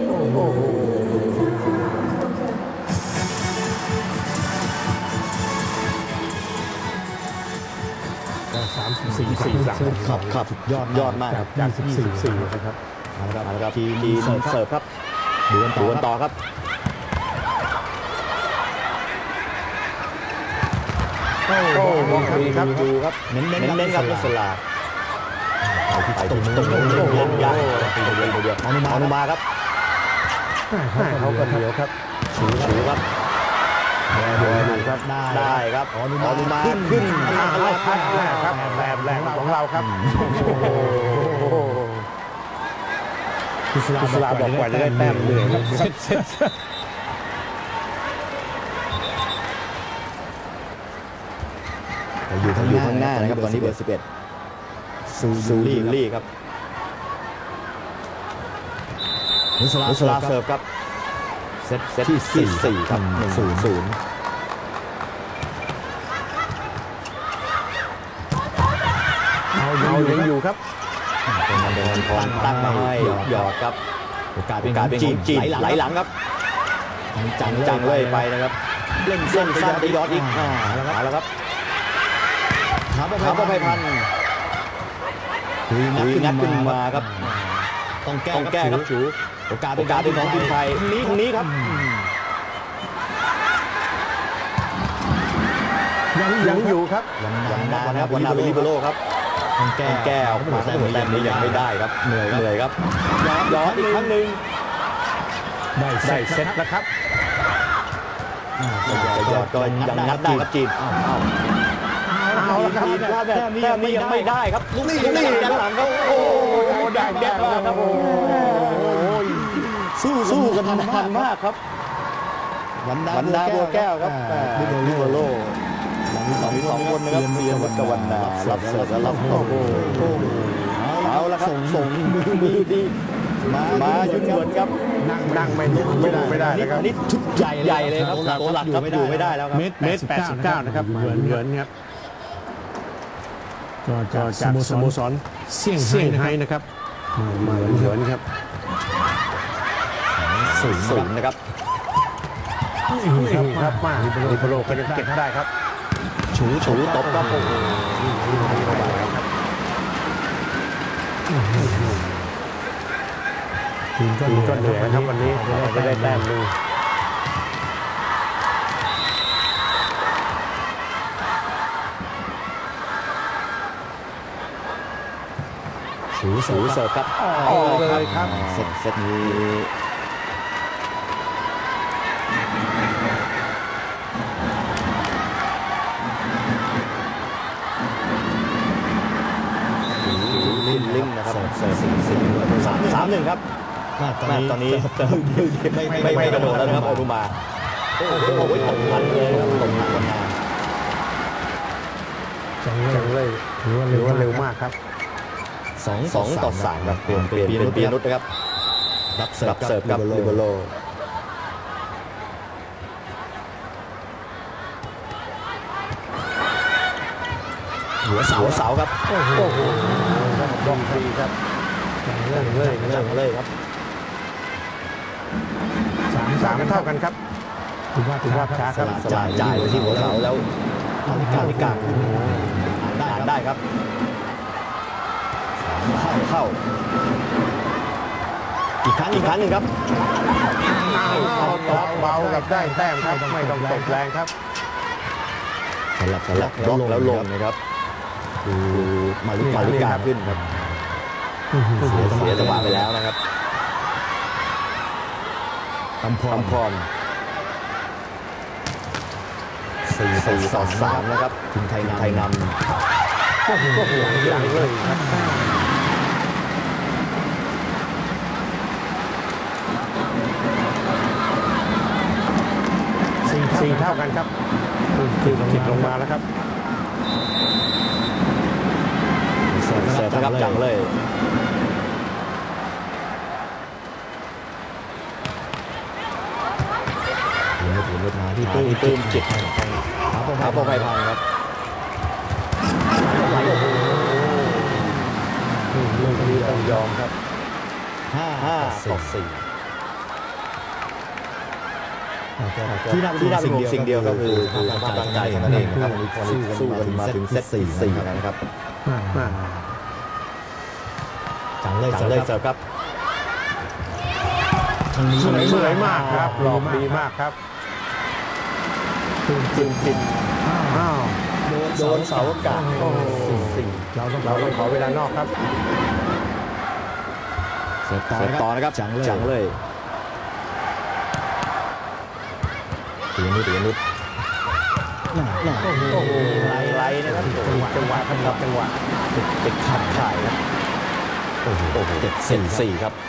ครับยอดมากจาก14นะครับครับทีมเสิร์ฟครับดูกันต่อครับโอ้โหดีครับดูครับเน้นครับนุสราไปตรงเล่นยากเดียวอนุมาครับเขาก็เดียวครับชูครับได้ครับอนุมาขึ้นพัดครับแบบแรงของเราครับพิศลาบอกว่าจะได้แต้มเหนื่อยอยู่ข้างหน้านะครับตอนนี้เบอร์11ซูลี่ครับนุสราเสิร์ฟครับเซตที่4ครับ1-0 เอายังอยู่ครับเป็นพรตั้งมาให้หยอดครับโอกาสเป็นของจีนไหลหลังครับจังเลยไปนะครับเล่นเส้นสั้นไปยอดอีกแล้วครับถาประภัยพันธ์งัดขึ้นมาครับต้องแก้ครับชูโอกาสเป็นของทีมไทยตรงนี้ครับยังอยู่ครับวันนาเป็นลิเบโร่ครับต้องแก้ออกมาแต่นี้ยังไม่ได้ครับเหนื่อยครับย้อนอีกครั้งหนึ่งได้เซตแล้วครับยอดก็ยังงัดได้ครับจีนเอาละครับแต้มนี้ยังไม่ได้ครับลูกนี้ด้านหลังเขาโอ้แดกมากครับโอ้สู้กันมันมากครับวันดาบัวแก้วครับลิเบโร่มีสองคนนะครับเรียนวัดกวันนารับเสิร์ฟและรับโอ้โหเอาละครับส่งมือดีมาหยุดวนครับนั่งไม่ได้นะครับนี่ชุดใหญ่เลยครับตัวหลักครับอยู่ไม่ได้แล้วครับเมตร89นะครับเหมือนครับก็จากสโมสรเซี่ยงไฮ้นะครับมาเหมือนครับสูงนะครับครับมาลิเบโร่ก็ยังเก็บได้ครับชูตบครับโอ้โหทีมก็เหนื่อยนะครับวันนี้จะได้แต้มดูสูเสิร์ฟครับเลยครับเซตนี้ลิ่งนะครับเสิร์ฟ3-1ครับตอนนี้ไม่กระโดดแล้วนะครับอนุมาโอ้โหตกมันเลยครับตกมันมาจังเลยถือว่าเร็วมากครับ 2-3ครับเปลี่ยนเป็นปียนุชนะครับรับเสิร์ฟครับลิเบโรหัวเสาครับโอ้โหบล็อกดีครับจังเลยครับ3 เท่ากันครับถือว่าช้าครับจ่ายไปที่หัวเสาแล้วนาฬิกาอ่านได้ครับเข้าอีกครั้งหนึ่งครับตบเบากับได้แต้มครับไม่ต้องตบแรงครับสลับล็อกแล้วลงนะครับคือมาลิกาขึ้นครับเสียจังหวะไปแล้วนะครับคำพร4-3นะครับทีมไทยนำโอ้โหอย่างเลยครับ4 เท่ากันครับจิบลงมาแล้วครับเสิร์ฟนะครับจังเลยถือมาที่ตื้มจิตหาโปรไฟพังครับเรื่องนี้ต้องยอมครับ 5-4ที่น่าเป็นห่วงสิ่งเดียวก็คือสภาพร่างกายของนั่นเองนะครับสู้กันมาถึงเซต4นะครับจังเลยเสิร์ฟครับสวยมากครับหลอกดีมากครับจินโดนเสาอากาศเราต้องขอเวลานอกครับเสิร์ฟต่อนะครับจังเลยปีนุชไล่นะครับจังหวะครับจังหวะติดขัดข่ายครับโอ้โห7-4ครับ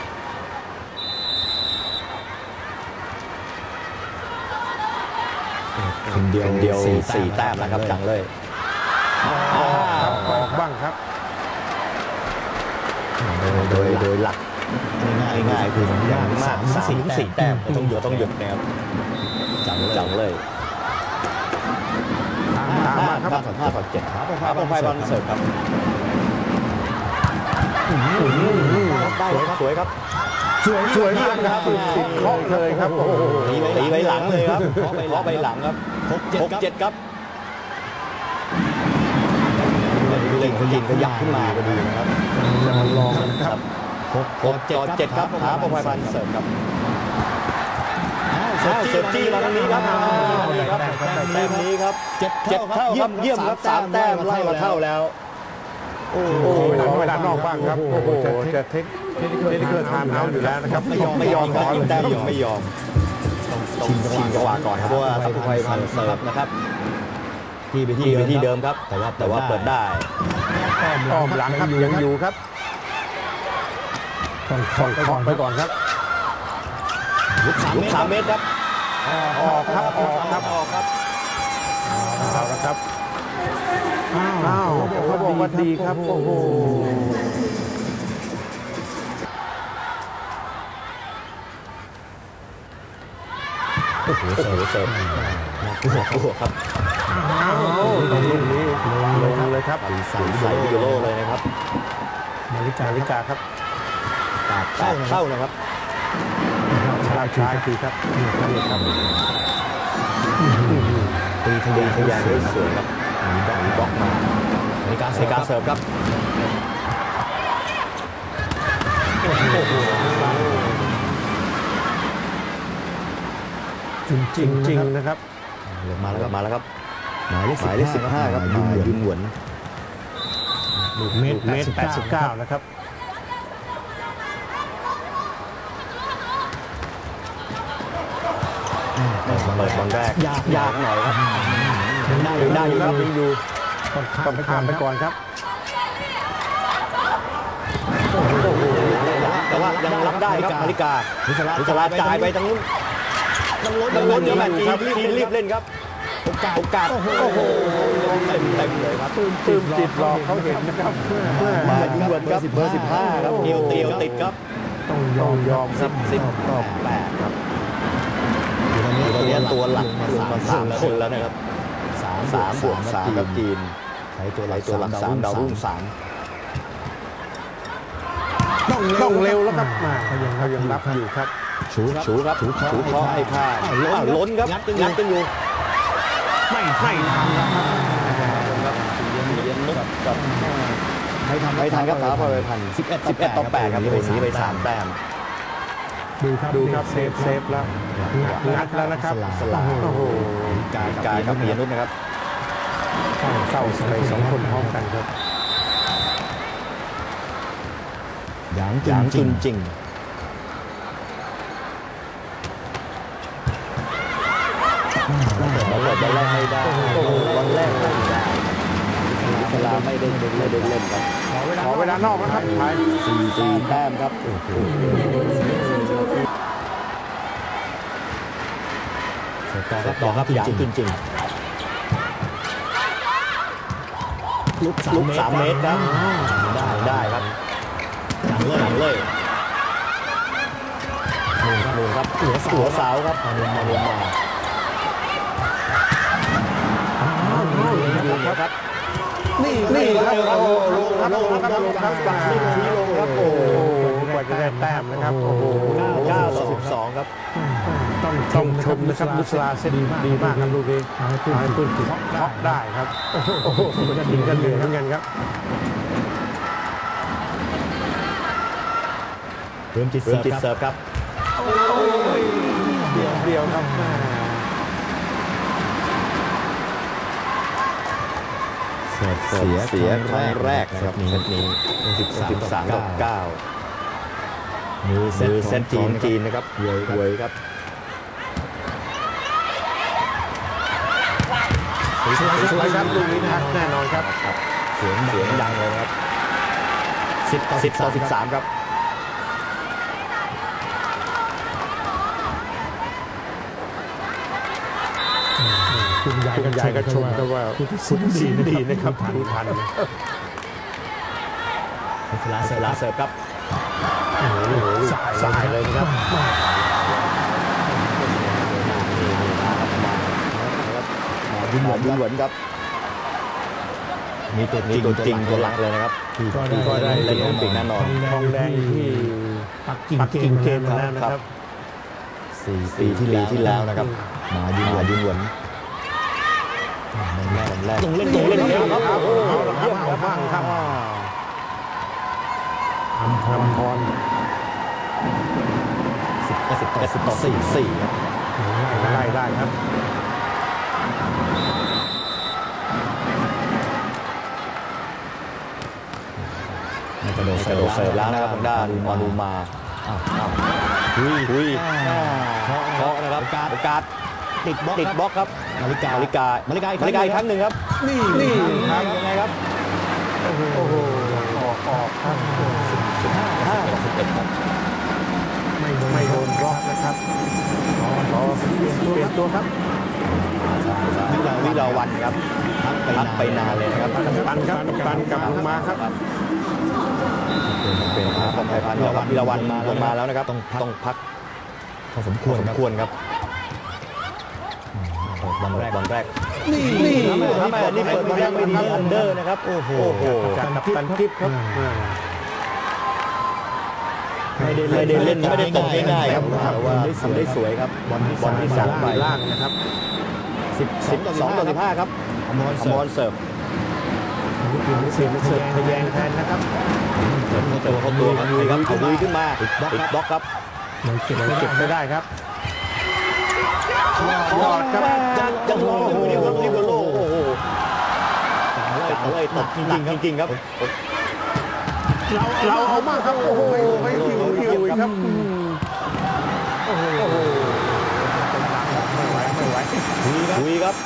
คนเดียว4 แต้มแล้วครับจังเลยออกบ้างครับโดยหลักง่ายคืออย่างมาก3-4 แต้มต้องหยุดนะครับจังเลย5-7หาโปรไฟล์บอลเสิร์ฟครับสวยครับสวยมากครับติดเคาะเลยครับโอ้โหตีไปหลังเลยครับเคาะไปหลังครับ6-7ครับเล่งยิงขยับขึ้นมาก็ดีนะครับจะมาลองนะครับ 6-7ครับหาโปรไฟล์บอลเสิร์ฟครับเสิร์ฟจี้มาตรงนี้ครับแต้มนี้ครับ7 เท่าครับเยี่ยมครับ3 แต้มไล่มาเท่าแล้วโอ้โหเวลานอกบ้างครับโอ้โหจะเทคเกอร์ไทม์เอาท์อยู่แล้วนะครับไม่ยอมขอเลยแต้มไม่ยอมชิงจังหวะก่อนครับเพราะว่าทัพไฟพันเสิร์ฟนะครับที่ไปที่เดิมครับแต่ว่าเปิดได้อ้อมหลังครับยังอยู่ครับต้องเคาะไปก่อนครับลุก3 เมตรครับออกครับเอาละครับเขาบอกว่าดีครับโอ้โหเสิร์ฟครับลูกนี้ลงเลยครับใส่ยูโรเลยนะครับนาฬิกาครับเข้านะครับช้าคือครับตีทะยานได้สวยครับมีบล็อกมาในการเสิร์ฟครับจริงนะครับมาแล้วครับหมายเลข15ครับยืนหวนเมตร89นะครับเปิดบอลแรกยากหน่อยครับได้อยู่ต้องข้ามไปก่อนครับแต่ว่ายังรับได้ครับนาฬิกาวิศราจ่ายไปทางนู้นดังล้นครับทีรีบเล่นครับโอกาสโอ้โหเต็มเลยครับปลื้มจิตหลอกเขาเห็นนะครับมายิงวันครับเบอร์15ครับเดียวติดครับต้องยอมครับ 10 ต่อ 8ครับตอนนี้ตัวหลักลงมา3 คนแล้วนะครับ3 บวก 3ครับจีนใช้ตัวหลัก3ดาวรุ่ง3 ต้องเร็วแล้วครับมาเขายังรับอยู่ครับชูครับชูเคาะให้ข้าล้นครับงัดกันอยู่ไม่ทันแล้วครับครับเรียนนุกกับไม่ทันครับถาพรพันธ์11 ต่อ 8ครับหนีไป3 แต้มดูครับเซฟแล้วงัดแล้วนะครับสลาโอ้โหกายครับเรียนนุกนะครับเศร้าไป2 คนพร้อมกันครับหยางจุนจริงบอลแรกไม่ได้บอลแรกไม่ได้สลาไม่ได้เล่นครับขอเวลานอกนะครับท้าย 4 แต้มครับต่อครับหยางจุนจริงลุก3 เมตรครับได้ครับหลังเลย1ครับหัวเสาครับมาครับนี่ครับลงครับปักเส้นชี้ลงครับโอ้โหกว่าจะได้แต้มนะครับโอ้โห 9 ต่อ 12ครับต้องชมนะครับบุษราเซนดีมากครับลูกนี้ให้ปืนเคาะได้ครับโอ้โหยิงกันเหลือเหมือนกันครับเริ่มจิตเสิร์ฟครับเดียวครับเสียครั้งแรกนะครับเซตนี้13 ต่อ 9มือเซตจีนนะครับเวยครับสวยครับลูกนี้แน่นอนครับเสียงดังเลยครับ10 ต่อ 13ครับคุณยายก็ชมก็ว่าคุณดีนะครับรู้ทันสลาเสิร์ฟครับสายเลยนะครับยิงหวนครับมีตัวจริงตัวหลักเลยนะครับก็ได้เล่นโอลิมปิกแน่นอนทองแดงที่ปักกิ่งเกมแล้วนะครับ 4 ปีที่แล้วนะครับมายิงหวนแรกลงเล่นเร็วครับเอาบ้างครับทำพร 10 ต่อ 4ครับไล่ได้ครับกระโดดเสิร์ฟแล้วนะครับทางด้านมานูมาคุยเคาะนะครับโอกาสติดบล็อกครับมาริกาอีกครั้งหนึ่งครับนี่ครับยังไงครับโอ้โหออกครับ 15-11ครับไม่โดนบล็อกนะครับขอเปลี่ยนตัวครับวิลาวันครับพักไปนานเลยนะครับปันกลับลงมาครับเป็นของไทยพันธุ์ครับวิลาวันลงมาแล้วนะครับต้องพักพอสมควรครับบอลแรกนี่ทำไมอันนี้เปิดบอลแรกไม่ดีอันเดอร์นะครับโอ้โหกันคลิปครับไม่ได้เล่นไม่ได้ตกง่ายๆครับว่าทำได้สวยครับบอลที่3ไปล่างนะครับ 12 ต่อ 15ครับอมรเสิร์ฟเสียงเสิร์ฟทะแยงแทนนะครับตัวครับเขาลุยขึ้นมาติดบล็อกครับเก็บไม่ได้ครับยอดครับจังหวะนี้ครับลิเบโร่โอ้โหเลยตบจริงครับเราเอามากครับโอ้โหไม่หิวครับโอ้โหไม่ไหวคุยครับ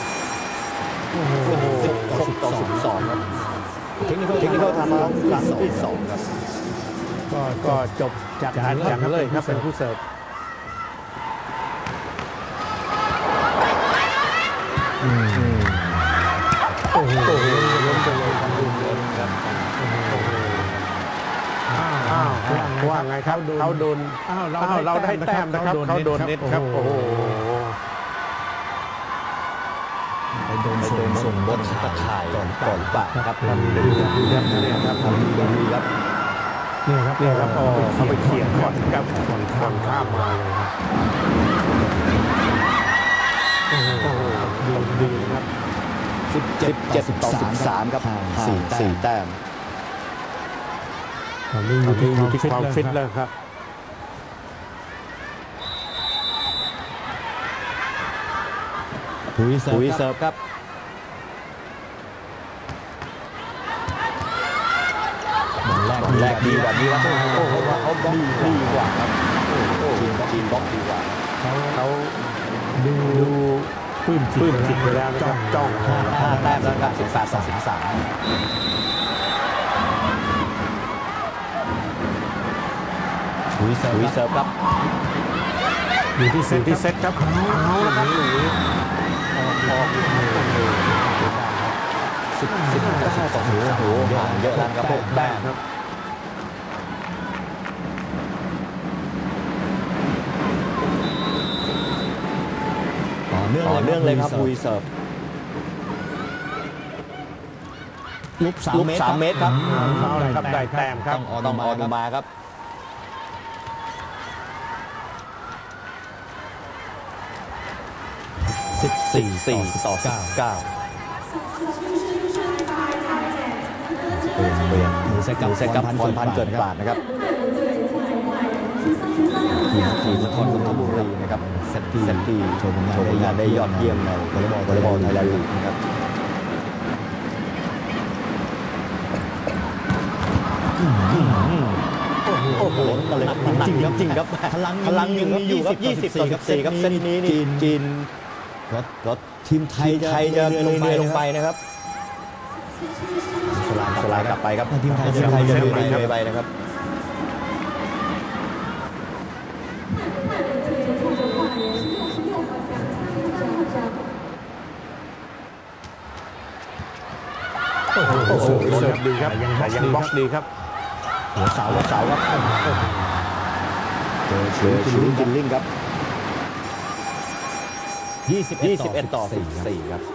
10 ต่อ 12ครับเทคนิคทำมาครั้งที่2ครับก็จบจากการแข่งเลยครับเป็นผู้เสิร์ฟโอ้โหล้มไปเลยครับดูเลยครับอ้าวว่าไงครับเขาโดนเราได้แต้มนะครับเขาโดนเน็ตครับโอ้โหไปโดนส่งบนตะข่ายก่อนปะครับดีครับเนี่ยครับดีครับเนี่ยครับเขาไปเขี่ยก่อนครับก่อนข้ามมาเลยครับโอ้โหดีครับ 17 ต่อ 13ครับ4 แต้มตอนนี้อยู่ที่ความฟิตแล้วครับหุยเสิร์ฟครับบอลแรกดีกว่านี้ครับโอ้โหเขาบล็อกดีกว่าครับจีนบล็อกดีกว่าเขาดูปลื้มจิตไปแล้วนะครับจ้อง 5 แต้มแล้วครับ18 ต่อ 13หุยเสิร์ฟครับอยู่ที่เซตครับเอาละครับหนีออก 19 ต่อ 0โอ้โหห่างเยอะแล้วครับ6 แต้มครับต่อเนื่องเลยครับหุยเสิร์ฟลุก3 เมตรครับเอาละครับได้แต้มครับต้องออดูมาครับ14 ต่อ 19เปลี่ยนมือเซกับพรพันธ์เกิดปราดนะครับทีมนครนนทบุรีนะครับเซตที่โชว์ผลงานได้ยอดเยี่ยมในวอลเลย์บอลไทยแลนด์ลีกนะครับโอ้โหเลยจริงครับพลังยังมีอยู่ครับ20 ต่อ 14ครับเซตนี้นี่จีนรถทีมไทยจะลงไปนะครับสลายกลับไปครับทีมไทยจะเลยไปนะครับโอ้โหเสิร์ฟดีครับแต่ยังบล็อกดีครับหัวเสาครับเจอชิลกินลิงครับ21 ต่อ 14ครับ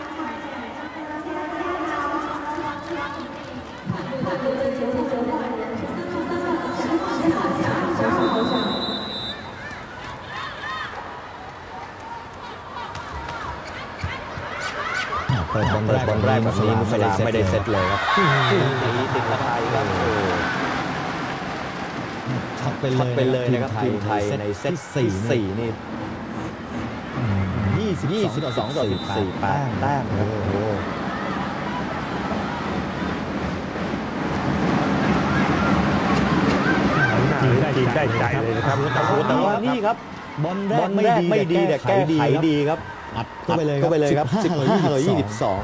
เปิดบอลแรกแบบนี้มุสลาไม่ได้เซตเลยครับติดละไทยครับช็อตไปเลยนะครับทีมไทยในเซตที่4นี่22 ต่อ 14 8 แต้มครับโอ้โหจีนได้ใจเลยนะครับแต่ว่านี่ครับบอลแรกไม่ดีแต่แก้ไขดีครับอัดเข้าไปเลยครับ15-22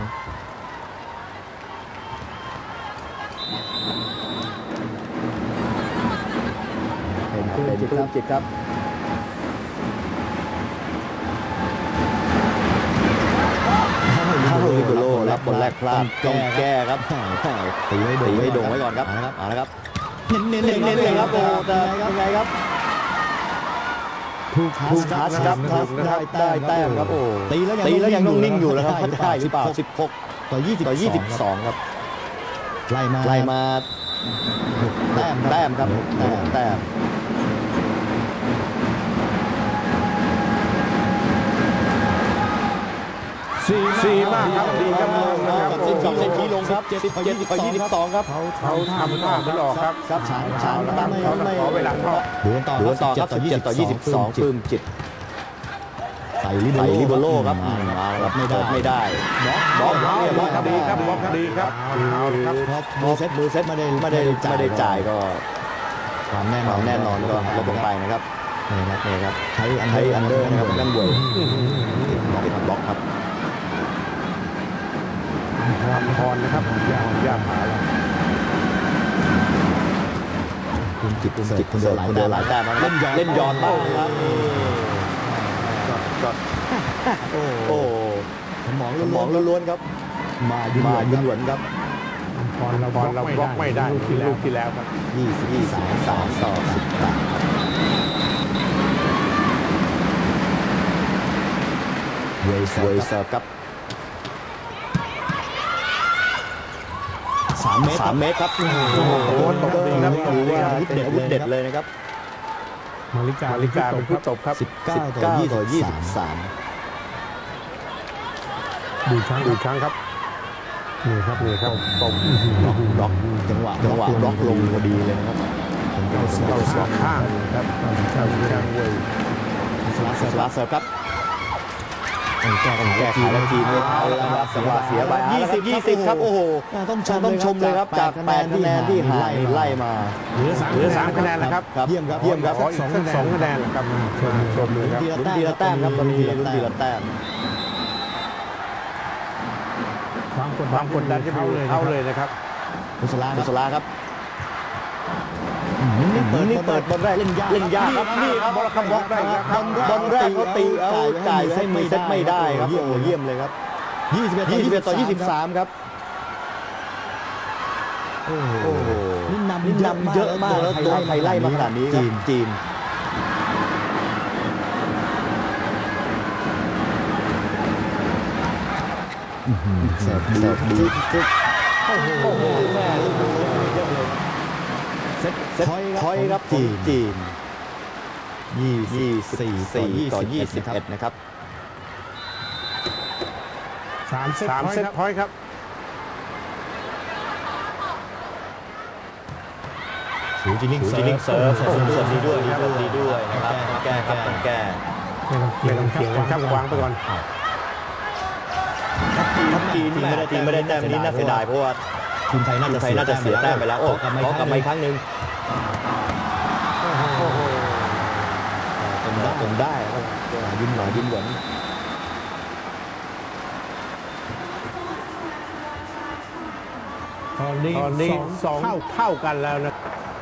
เป็นปลื้มจิตครับลิเบโร่รับบอลแรกพลาดต้องแก้ครับตีให้โด่งไว้ก่อนครับเอาละครับเน้นครับโอ้แต่ยังไงครับถูกทัชครับได้แต้มครับโอ้ตีแล้วยังต้องนิ่งอยู่นะครับได้หรือเปล่า16 ต่อ 22ครับไล่มาแต้มครับแต้มสี่มากครับดีจังเลยนะครับเซนทีลงครับ17 ต่อ 22ครับเขาทำท่าไม่ออกครับช้าตั้งเขาขอเวลาเข้าดูต่อครับ17 ต่อ 22ปลื้มจิตใส่ลิเบโร่ครับรับไม่ได้บล็อกดีครับบล็อกดีครับมือเซตไม่ได้จ่ายก็ความแน่นอนก็ลดลงไปนะครับนี่ครับใช้อันเดอร์นะครับนั่นเว้ยบล็อกครับความพรนะครับย่าผาแล้วคุณจิตคนเดียวหลายแต้มเล่นย้อนบ้างครับก็โอ้สมองล้วนๆครับมายุนหวนครับบอลเราบล็อกไม่ได้ลูกที่แล้วครับ 23 ต่อ 18เวย์เซิร์ฟครับ3 เมตรครับโอ้โหตบดีครับถือว่าอาวุธเด็ดเลยนะครับมาริกาเป็นผู้ตบครับ 19 ต่อ 23 ดูครั้งครับนี่ครับตบล็อกจังหวะบล็อกลงพอดีเลยนะครับเข้าสองข้างครับข้างเว้ยสลาเซิร์ฟครับแก้ไขแล้วทีมไม่เอาแล้วครับจังหวะเสียไป20 ครับโอ้โหต้องชมเลยครับจาก8คะแนนที่หายไล่มาเหลือ3คะแนนแล้วครับเยี่ยมครับ 2คะแนนแล้วครับชมเลยครับลุ้นทีละแต้มครับตอนนี้ลุ้นทีละแต้มความกดดันจะเข้าเลยนะครับมุสลาครับนี่เปิดบอลแรกเล่นยากครับนี่ครับบอลบล็อกได้ครับบอลแรกเขาตีเอาจ่ายให้เซตไม่ได้ครับโอ้เยี่ยมเลยครับ21 ต่อ 23ครับโอ้โหนี่นำเยอะมากแล้วตัวไทยไล่มาขนาดนี้จีนเสิร์ฟดีโอ้โหแม่เซตพอยต์ครับจีน24 ต่อ 21นะครับ 3 เซตพอยต์ครับสูจิลิงเซิร์ฟดีด้วยนะครับแก้ต้องแก้ไม่ต้องเกี่ยงครับวางไปก่อนจีนไม่ได้แต้มนี้น่าเสียดายเพราะว่าทีมไทยน่าจะเสียแต้มไปแล้วโอ้กลับมาอีกครั้งหนึ่งจนได้ครับยินหวนตอนนี้2เท่ากันแล้วนะ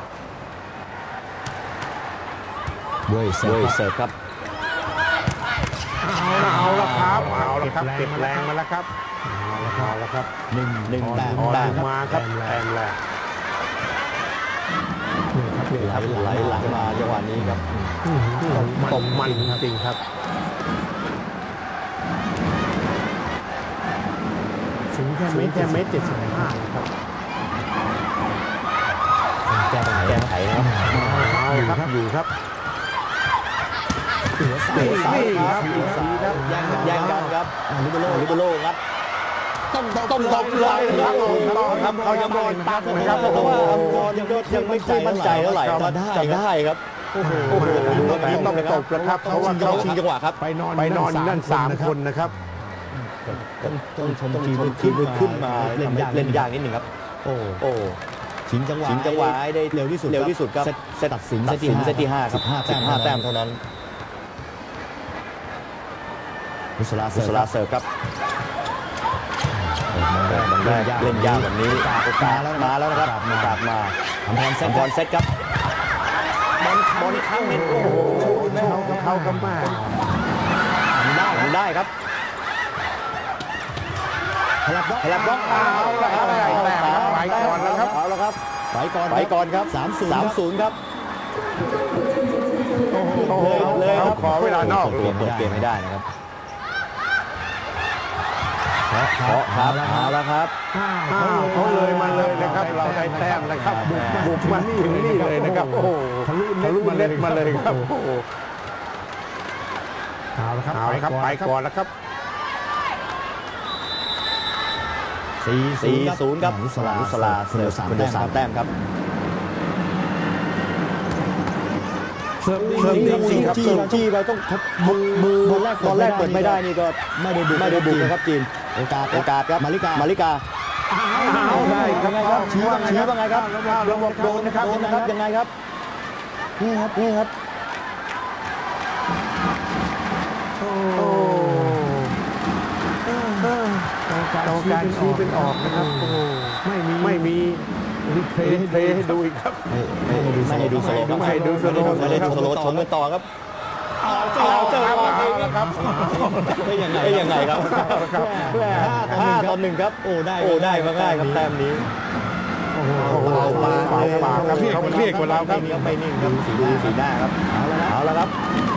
เว้ยเสิร์ฟครับเอาละครับเก็บแรงมาแล้วครับเอาละครับ 1 แต้มมาครับแต้มแรกไหลหลังมาจังหวะนี้ครับตบมันจริงครับสูงแค่เมตร75ครับแก้ไขนะครับเอาครับอยู่ครับนี่ครับแย่งกันครับลิเบโร่งัดต้องตบเลยครับเขายังโดนตัดนะครับเพราะว่าอังกรยังไม่ค่อยมั่นใจเท่าไหร่จะได้ครับโอ้โหต้องตบแล้วครับเพราะว่าเขาชิงจังหวะครับไปนอนนั่น3 คนนะครับต้องชมทีมขึ้นมาเล่นยากนิดหนึ่งครับโอ้ชิงจังหวะได้เร็วที่สุดครับตัดสินเซตที่5ครับ15 แต้มเท่านั้นมุสลาเสิร์ฟครับมันแรกเล่นยากแบบนี้โอกาสมาแล้วนะครับโอกาสมาทำพรเซตครับบอลข้างเน็ตโอ้โหเข้ากันมาได้ครับพลับล็อกเอาละครับไปก่อนแล้วครับเอาละครับไปก่อนครับ30ครับเลยครับขอเวลานอกเปลี่ยนไม่ได้นะครับเอาแล้วครับเขาเลยมาเลยนะครับเราได้แต้มนะครับบุกมาถึงนี่เลยนะครับโอ้โหทะลุเน็ตมาเลยครับโอ้โหเอาละครับไปก่อนแล้วครับ 4-0ครับมุสลาเสิร์ฟ3 แต้มครับเสิร์ฟดีครับจี้ไปต้องมือบอลแรกเปิดไม่ได้นี่ก็ไม่ได้บุกนะครับจีนโอกาสครับมาริกาเอาได้ครับชี้ว่าไงครับระบบโดนนะครับยังไงครับนี่ครับกรรมการชี้เป็นออกนะครับไม่มีรีเพลย์ให้ดูอีกครับไม่ให้ดูสโลว์ชมกันต่อครับเอาเจอครับครับได้ยังไงครับครับ 5-1ครับโอ้ได้มาง่ายครับแต้มนี้โอ้โหเบาปากครับเขาเครียดกว่าเราครับไม่นิ่งครับดูสีหน้าครับเอาละครับ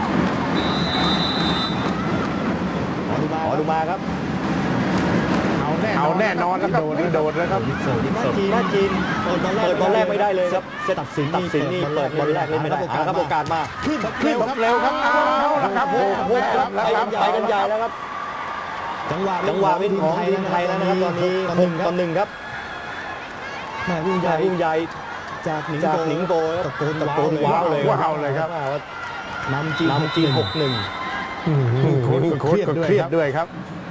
ขอดูมาครับเอาแน่นอนแล้วครับโดดแล้วครับน่าจีนเปิดบอลแรกไม่ได้เลยครับตัดสินนี่เปิดบอลแรกเล่นไม่ได้ครับโอกาสมาขึ้นเร็วครับเอาละครับโอ้โหแล้วครับไปกันใหญ่แล้วครับจังหวะเป็นของทีมไทยแล้วนะครับตอนนี้6-1ครับวิ่งใหญ่จากหนิงโปตะโกนว้าวเลยครับนำจีน6-1 โค้ชก็เครียดด้วยครับ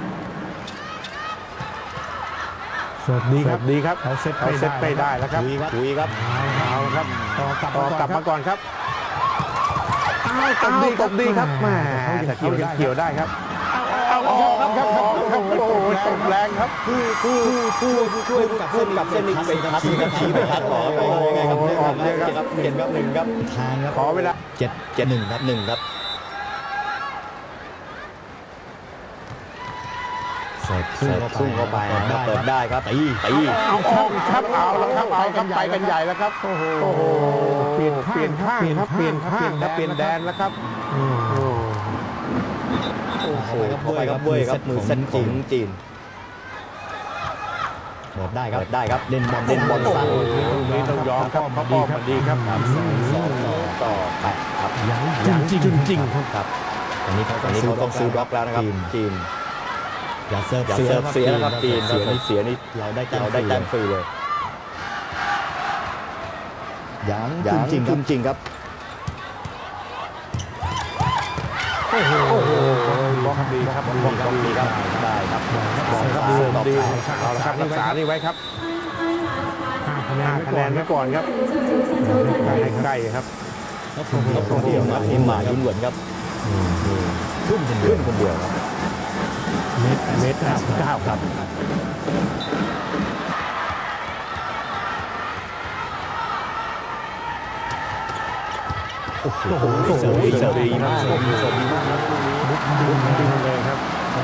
สวัสดีครับเขาเซตไปได้แล้วครับคุยครับเอาละครับต่อกลับมาก่อนครับตบดีครับแหมแต่เขายังเกี่ยวได้ครับเอาออกครับโอ้โหตบแรงครับผู้ช่วยกับเส้นนี้เป็นทัดชี้ไปทัดออกยังไงครับออกเลยครับ7-1ครับทางครับขอเวลา 7-1ครับ1ครับเสิร์ฟพุ่งเข้าไปเปิดได้ครับตีเอาออกครับเอาแล้วครับไปกันใหญ่แล้วครับโอ้โหเปลี่ยนข้างครับเปลี่ยนแดนแล้วครับไปครับเว้ยครับมือเส้นจีนเปิดได้ครับเล่นบอลสั้นนี่ต้องยอมครับเขาป้อมดีครับ 2-8ครับจริงครับตอนนี้เขาต้องซื้อบล็อกแล้วนะครับจีนอย่าเสิร์ฟเสียนะครับจีนเสียนี่เราได้แต้มฟรีเลยยังจริงครับโอ้โหบล็อกดีครับได้ครับดีเอาละครับรักษานี่ไว้ครับ5 คะแนนไว้ก่อนครับใกล้ครับคนเดียวนี่หมายุ่นเหมือนครับขึ้นคนเดียวครับเมตร59ครับโอ้โหเสิร์ฟดีมากเลยครับ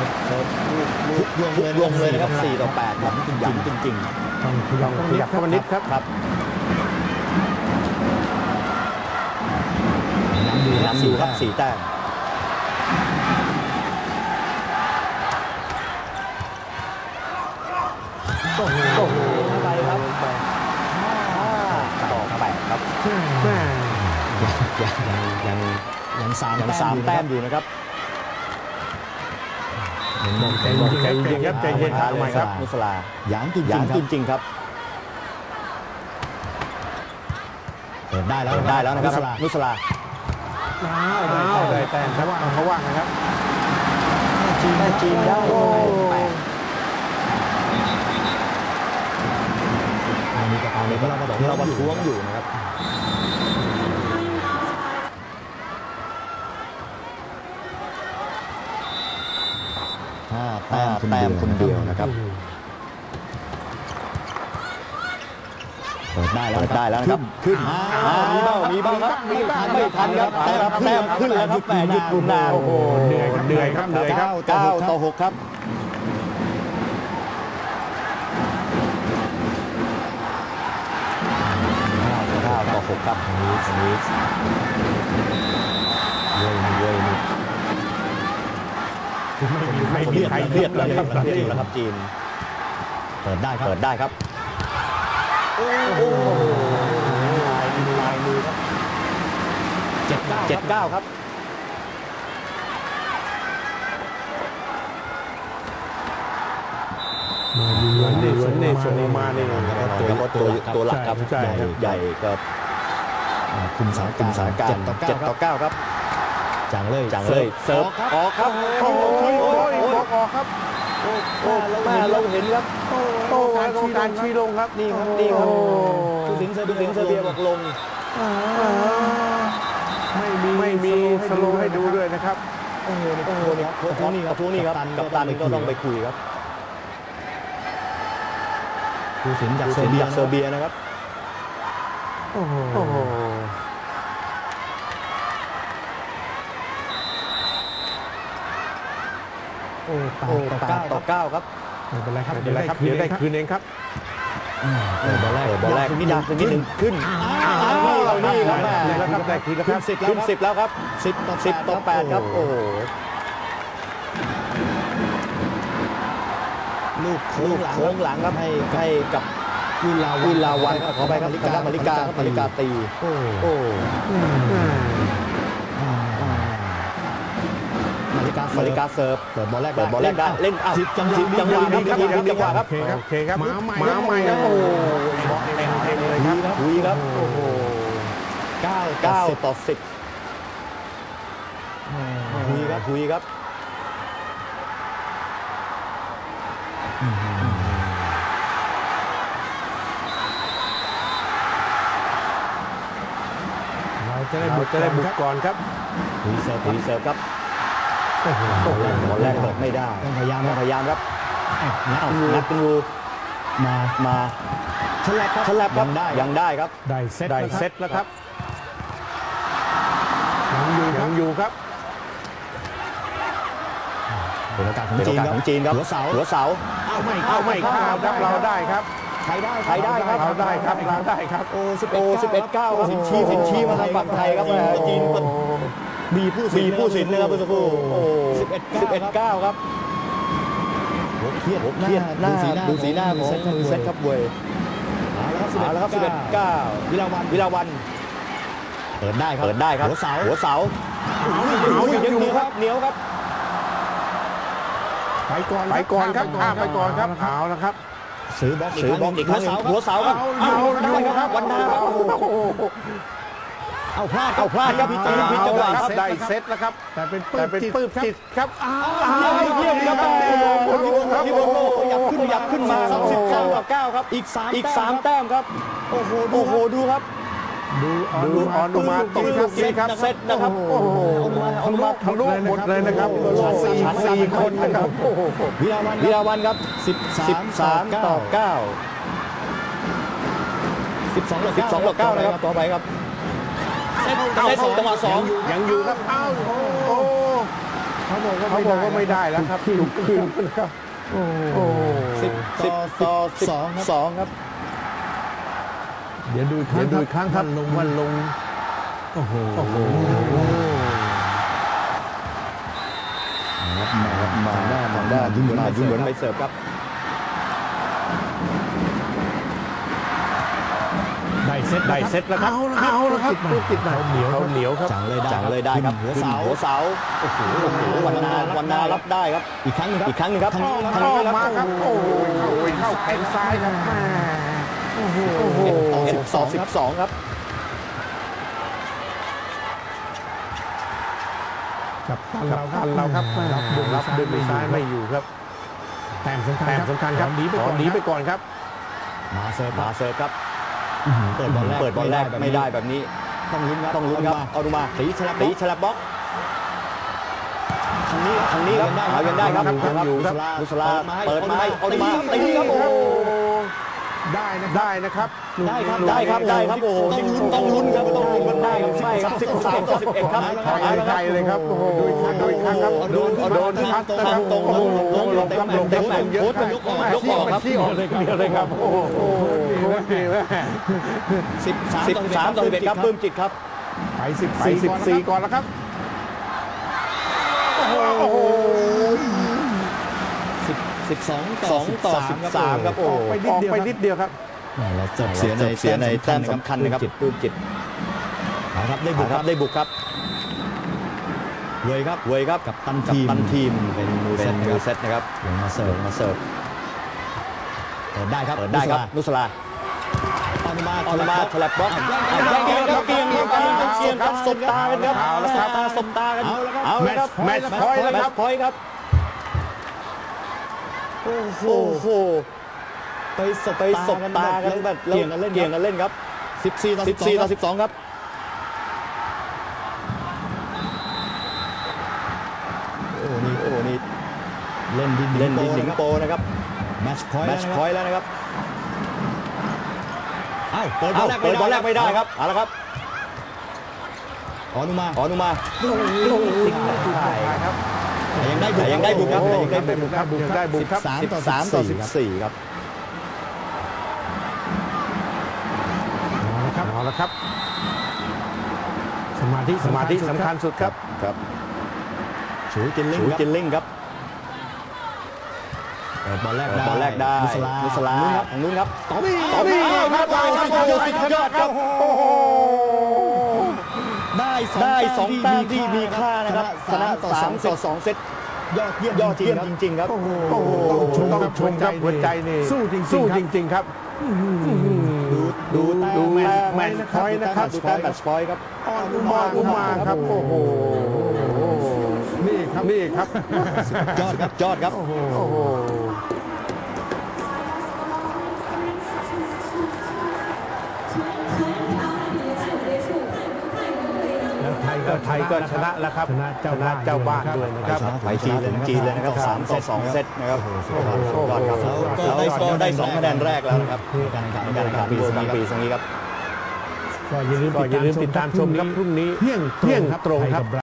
ลงเลยนะครับ4-8ครับย้ำจริงต้องขยับเข้ามานิดครับน้ำดูครับ4 แต้มโอ้โหอะไรครับ5-8ครับยัง3 แต้มอยู่นะครับใจเย็นครับทำไมครับมุสลาหยางจริงครับเปิดได้แล้วนะครับมุสลาได้แต้มครับเขาว่างนะครับจีนได้8อันนี้ก็เราประท้วงอยู่นะครับ5 แต้มคนเดียวนะครับเปิดได้แล้วนะครับขึ้นมีบ้างครับไม่ทันครับแต้มขึ้นแล้วครับหยุดนานโอ้โหเหนื่อยครับ 9-6ครับ9-6ครับนี้เว้ยไม่มีใครเครียดเลยครับจีนเปิดได้ครับโอ้โหลายมือครับ7-9ครับวันนี้ส่งมานี่ตัวหลักครับใหญ่ก็คุมสถานการณ์7-9ครับจังเลยเสิร์ฟออกครับออกครับเราเห็นครับการชี้ลงครับนี่ครับผู้สิงเซอร์เบียบอกลงไม่มีสโลว์ให้ดูด้วยนะครับโอ้โหนี่ครับพวกนี้ครับกัปตันก็ต้องไปคุยครับผู้สิงจากเซอร์เบียนะครับโอ้โหโอ้ 8-9 ครับไม่เป็นไรครับเดี๋ยวได้คืนเองครับบอลแรกนิดนึงขึ้นนี่ครับแม่แล้วครับได้คืนแล้วครับขึ้น10แล้วครับ10-8ครับโอ้โหลูกโค้งหลังหลังครับให้กับวิลาวันขอไปครับมาริกาตีโอ้ มาริกาเสิร์ฟเปิดบอลแรกได้เล่นจังหวะครับโอเคครับมาใหม่ครับโอ้เต็มเลยครับคุยครับโอ้โห9-10คุยครับเราจะได้บุกก่อนครับคุยเสิร์ฟครับโอ้โหบอลแรกเปิดไม่ได้ต้องพยายามครับงัดงัดงูมาฉลับครับยังได้ครับได้เซตแล้วครับยังอยู่ครับเป็นโอกาสของเป็นโอกาสของจีนครับหัวเสาเอาไม่ข้ามครับเราได้ครับใครได้เราได้ครับโอ้ 11-9ครับสินชี้มาทางฝั่งไทยครับจีนมีผู้สินเลยครับเมื่อสักครู่โอ้11-9ครับเครียดดูสีหน้าของมือเซตครับเว้ยเอาละครับ11-9วิลาวันเปิดได้ครับหัวเสายังเหนียวครับไปก่อนครับข้ามไปก่อนครับเอาละครับซื้อบล็อกอีกครั้งหัวเสาครับเอาอยู่ครับวันนาครับเอาพลาดครับพี่จีนผิดจังหวะครับได้เซตแล้วครับแต่เป็นปื้มจิตครับเยี่ยมครับพี่โบโลขยับขึ้นมาครับ12-9ครับอีก3แต้มครับโอ้โหดูครับดูออนดูมาตรงครับเซตนะครับโอ้โหทะลุหมดเลยนะครับสี่คนนะครับโอ้โหวิลาวันครับ13-9 12-9นะครับต่อไปครับเซตจังหวะ2 ยังอยู่ครับเขาบอกว่าไม่ได้แล้วครับถูกคืนนะครับโอ้ 10-2ครับเดี๋ยวดูอีกครั้งครับวันลงโอ้โหมาด้ายุ่งเหมือนไปเสิร์ฟครับได้เซตแล้วครับเอาแล้วครับติดไหนเหนียวครับจังเลยได้ครับหัวเสาโอ้โหวันนารับได้ครับอีกครั้งหนึ่งครับเข้ามาครับโอ้ยเข้าแขนซ้ายครับโอ้โห 12ครับกับตันเราครับรับดึงซ้ายไม่อยู่ครับแต้มสำคัญครับหนีไปก่อนครับมาเสิร์ฟครับเปิดบอลแรกไม่ได้แบบนี้ต้องลุ้นครับเอาดูมาตีฉลับบล็อกทางนี้ครับยังได้ครับมุสลาเปิดมาเอาดูมาตีครับโอ้ได้นะครับโอ้โหต้องลุ้นครับกันได้ครับใช่ครับ13-11ครับไทยเลยครับโอ้โหโดยครั้งครับโดนพัดนะครับตรงลงเต็มเยอะครับยกออกครับเดียวเลยครับโอ้โห 13-11ครับปลื้มจิตครับไป14ก่อนแล้วครับโอ้โห 12-13ครับโอ้ออกไปนิดเดียวครับเราจบเสียในแต้มสำคัญนะครับปลื้มจิตครับได้บุกครับเวยครับกับตันทีมเป็นมือเซตนะครับลงมาเสิร์ฟเปิดได้ครับนุสลาออนมาฉลับบล็อกเกียงครับสบตากันครับสบตากันเอาละครับแมตช์พอยต์ครับโอ้โหไปสบตากันแบบเกี่ยงกันเล่นครับ14-12ครับโอ้นี่เล่นดินโปนะครับแมตช์พอยต์แล้วนะครับเปิดบอลแรกไม่ได้ครับเอาละครับออนุมายังได้แต่ยังได้บุกครับโอ้แต่ยังได้ได้บุบุกกครับยังได้บุกครับ 13 ต่อ 14 ครับเอาละครับสมาธิสำคัญสุดครับครับชูจินลิงครับเปิดบอลแรกได้นุสลาครับทางนู้นครับตบนี่ครับสุดยอดครับโอ้โหได้2 แต้มที่มีค่านะครับชนะ3 ต่อ 2 เซตยอดเยี่ยมจริงๆครับโอ้โหต้องชมครับหัวใจนี่สู้จริงๆครับดูแมตช์พอยต์นะครับดูแต้มแมตช์พอยต์ครับอุมาครับโอ้โหนี่ครับยอดครับโอ้โหไทยก็ชนะแล้วครับชนะเจ้าบ้านด้วยนะครับไปจีนเลยนะครับ3 ต่อ 2 เซตนะครับสุดยอดครับแล้วได้2 คะแนนแรกแล้วนะครับการแข่งขันปีนี้ครับก็อย่าลืมติดตามชมครับพรุ่งนี้เที่ยงตรงครับ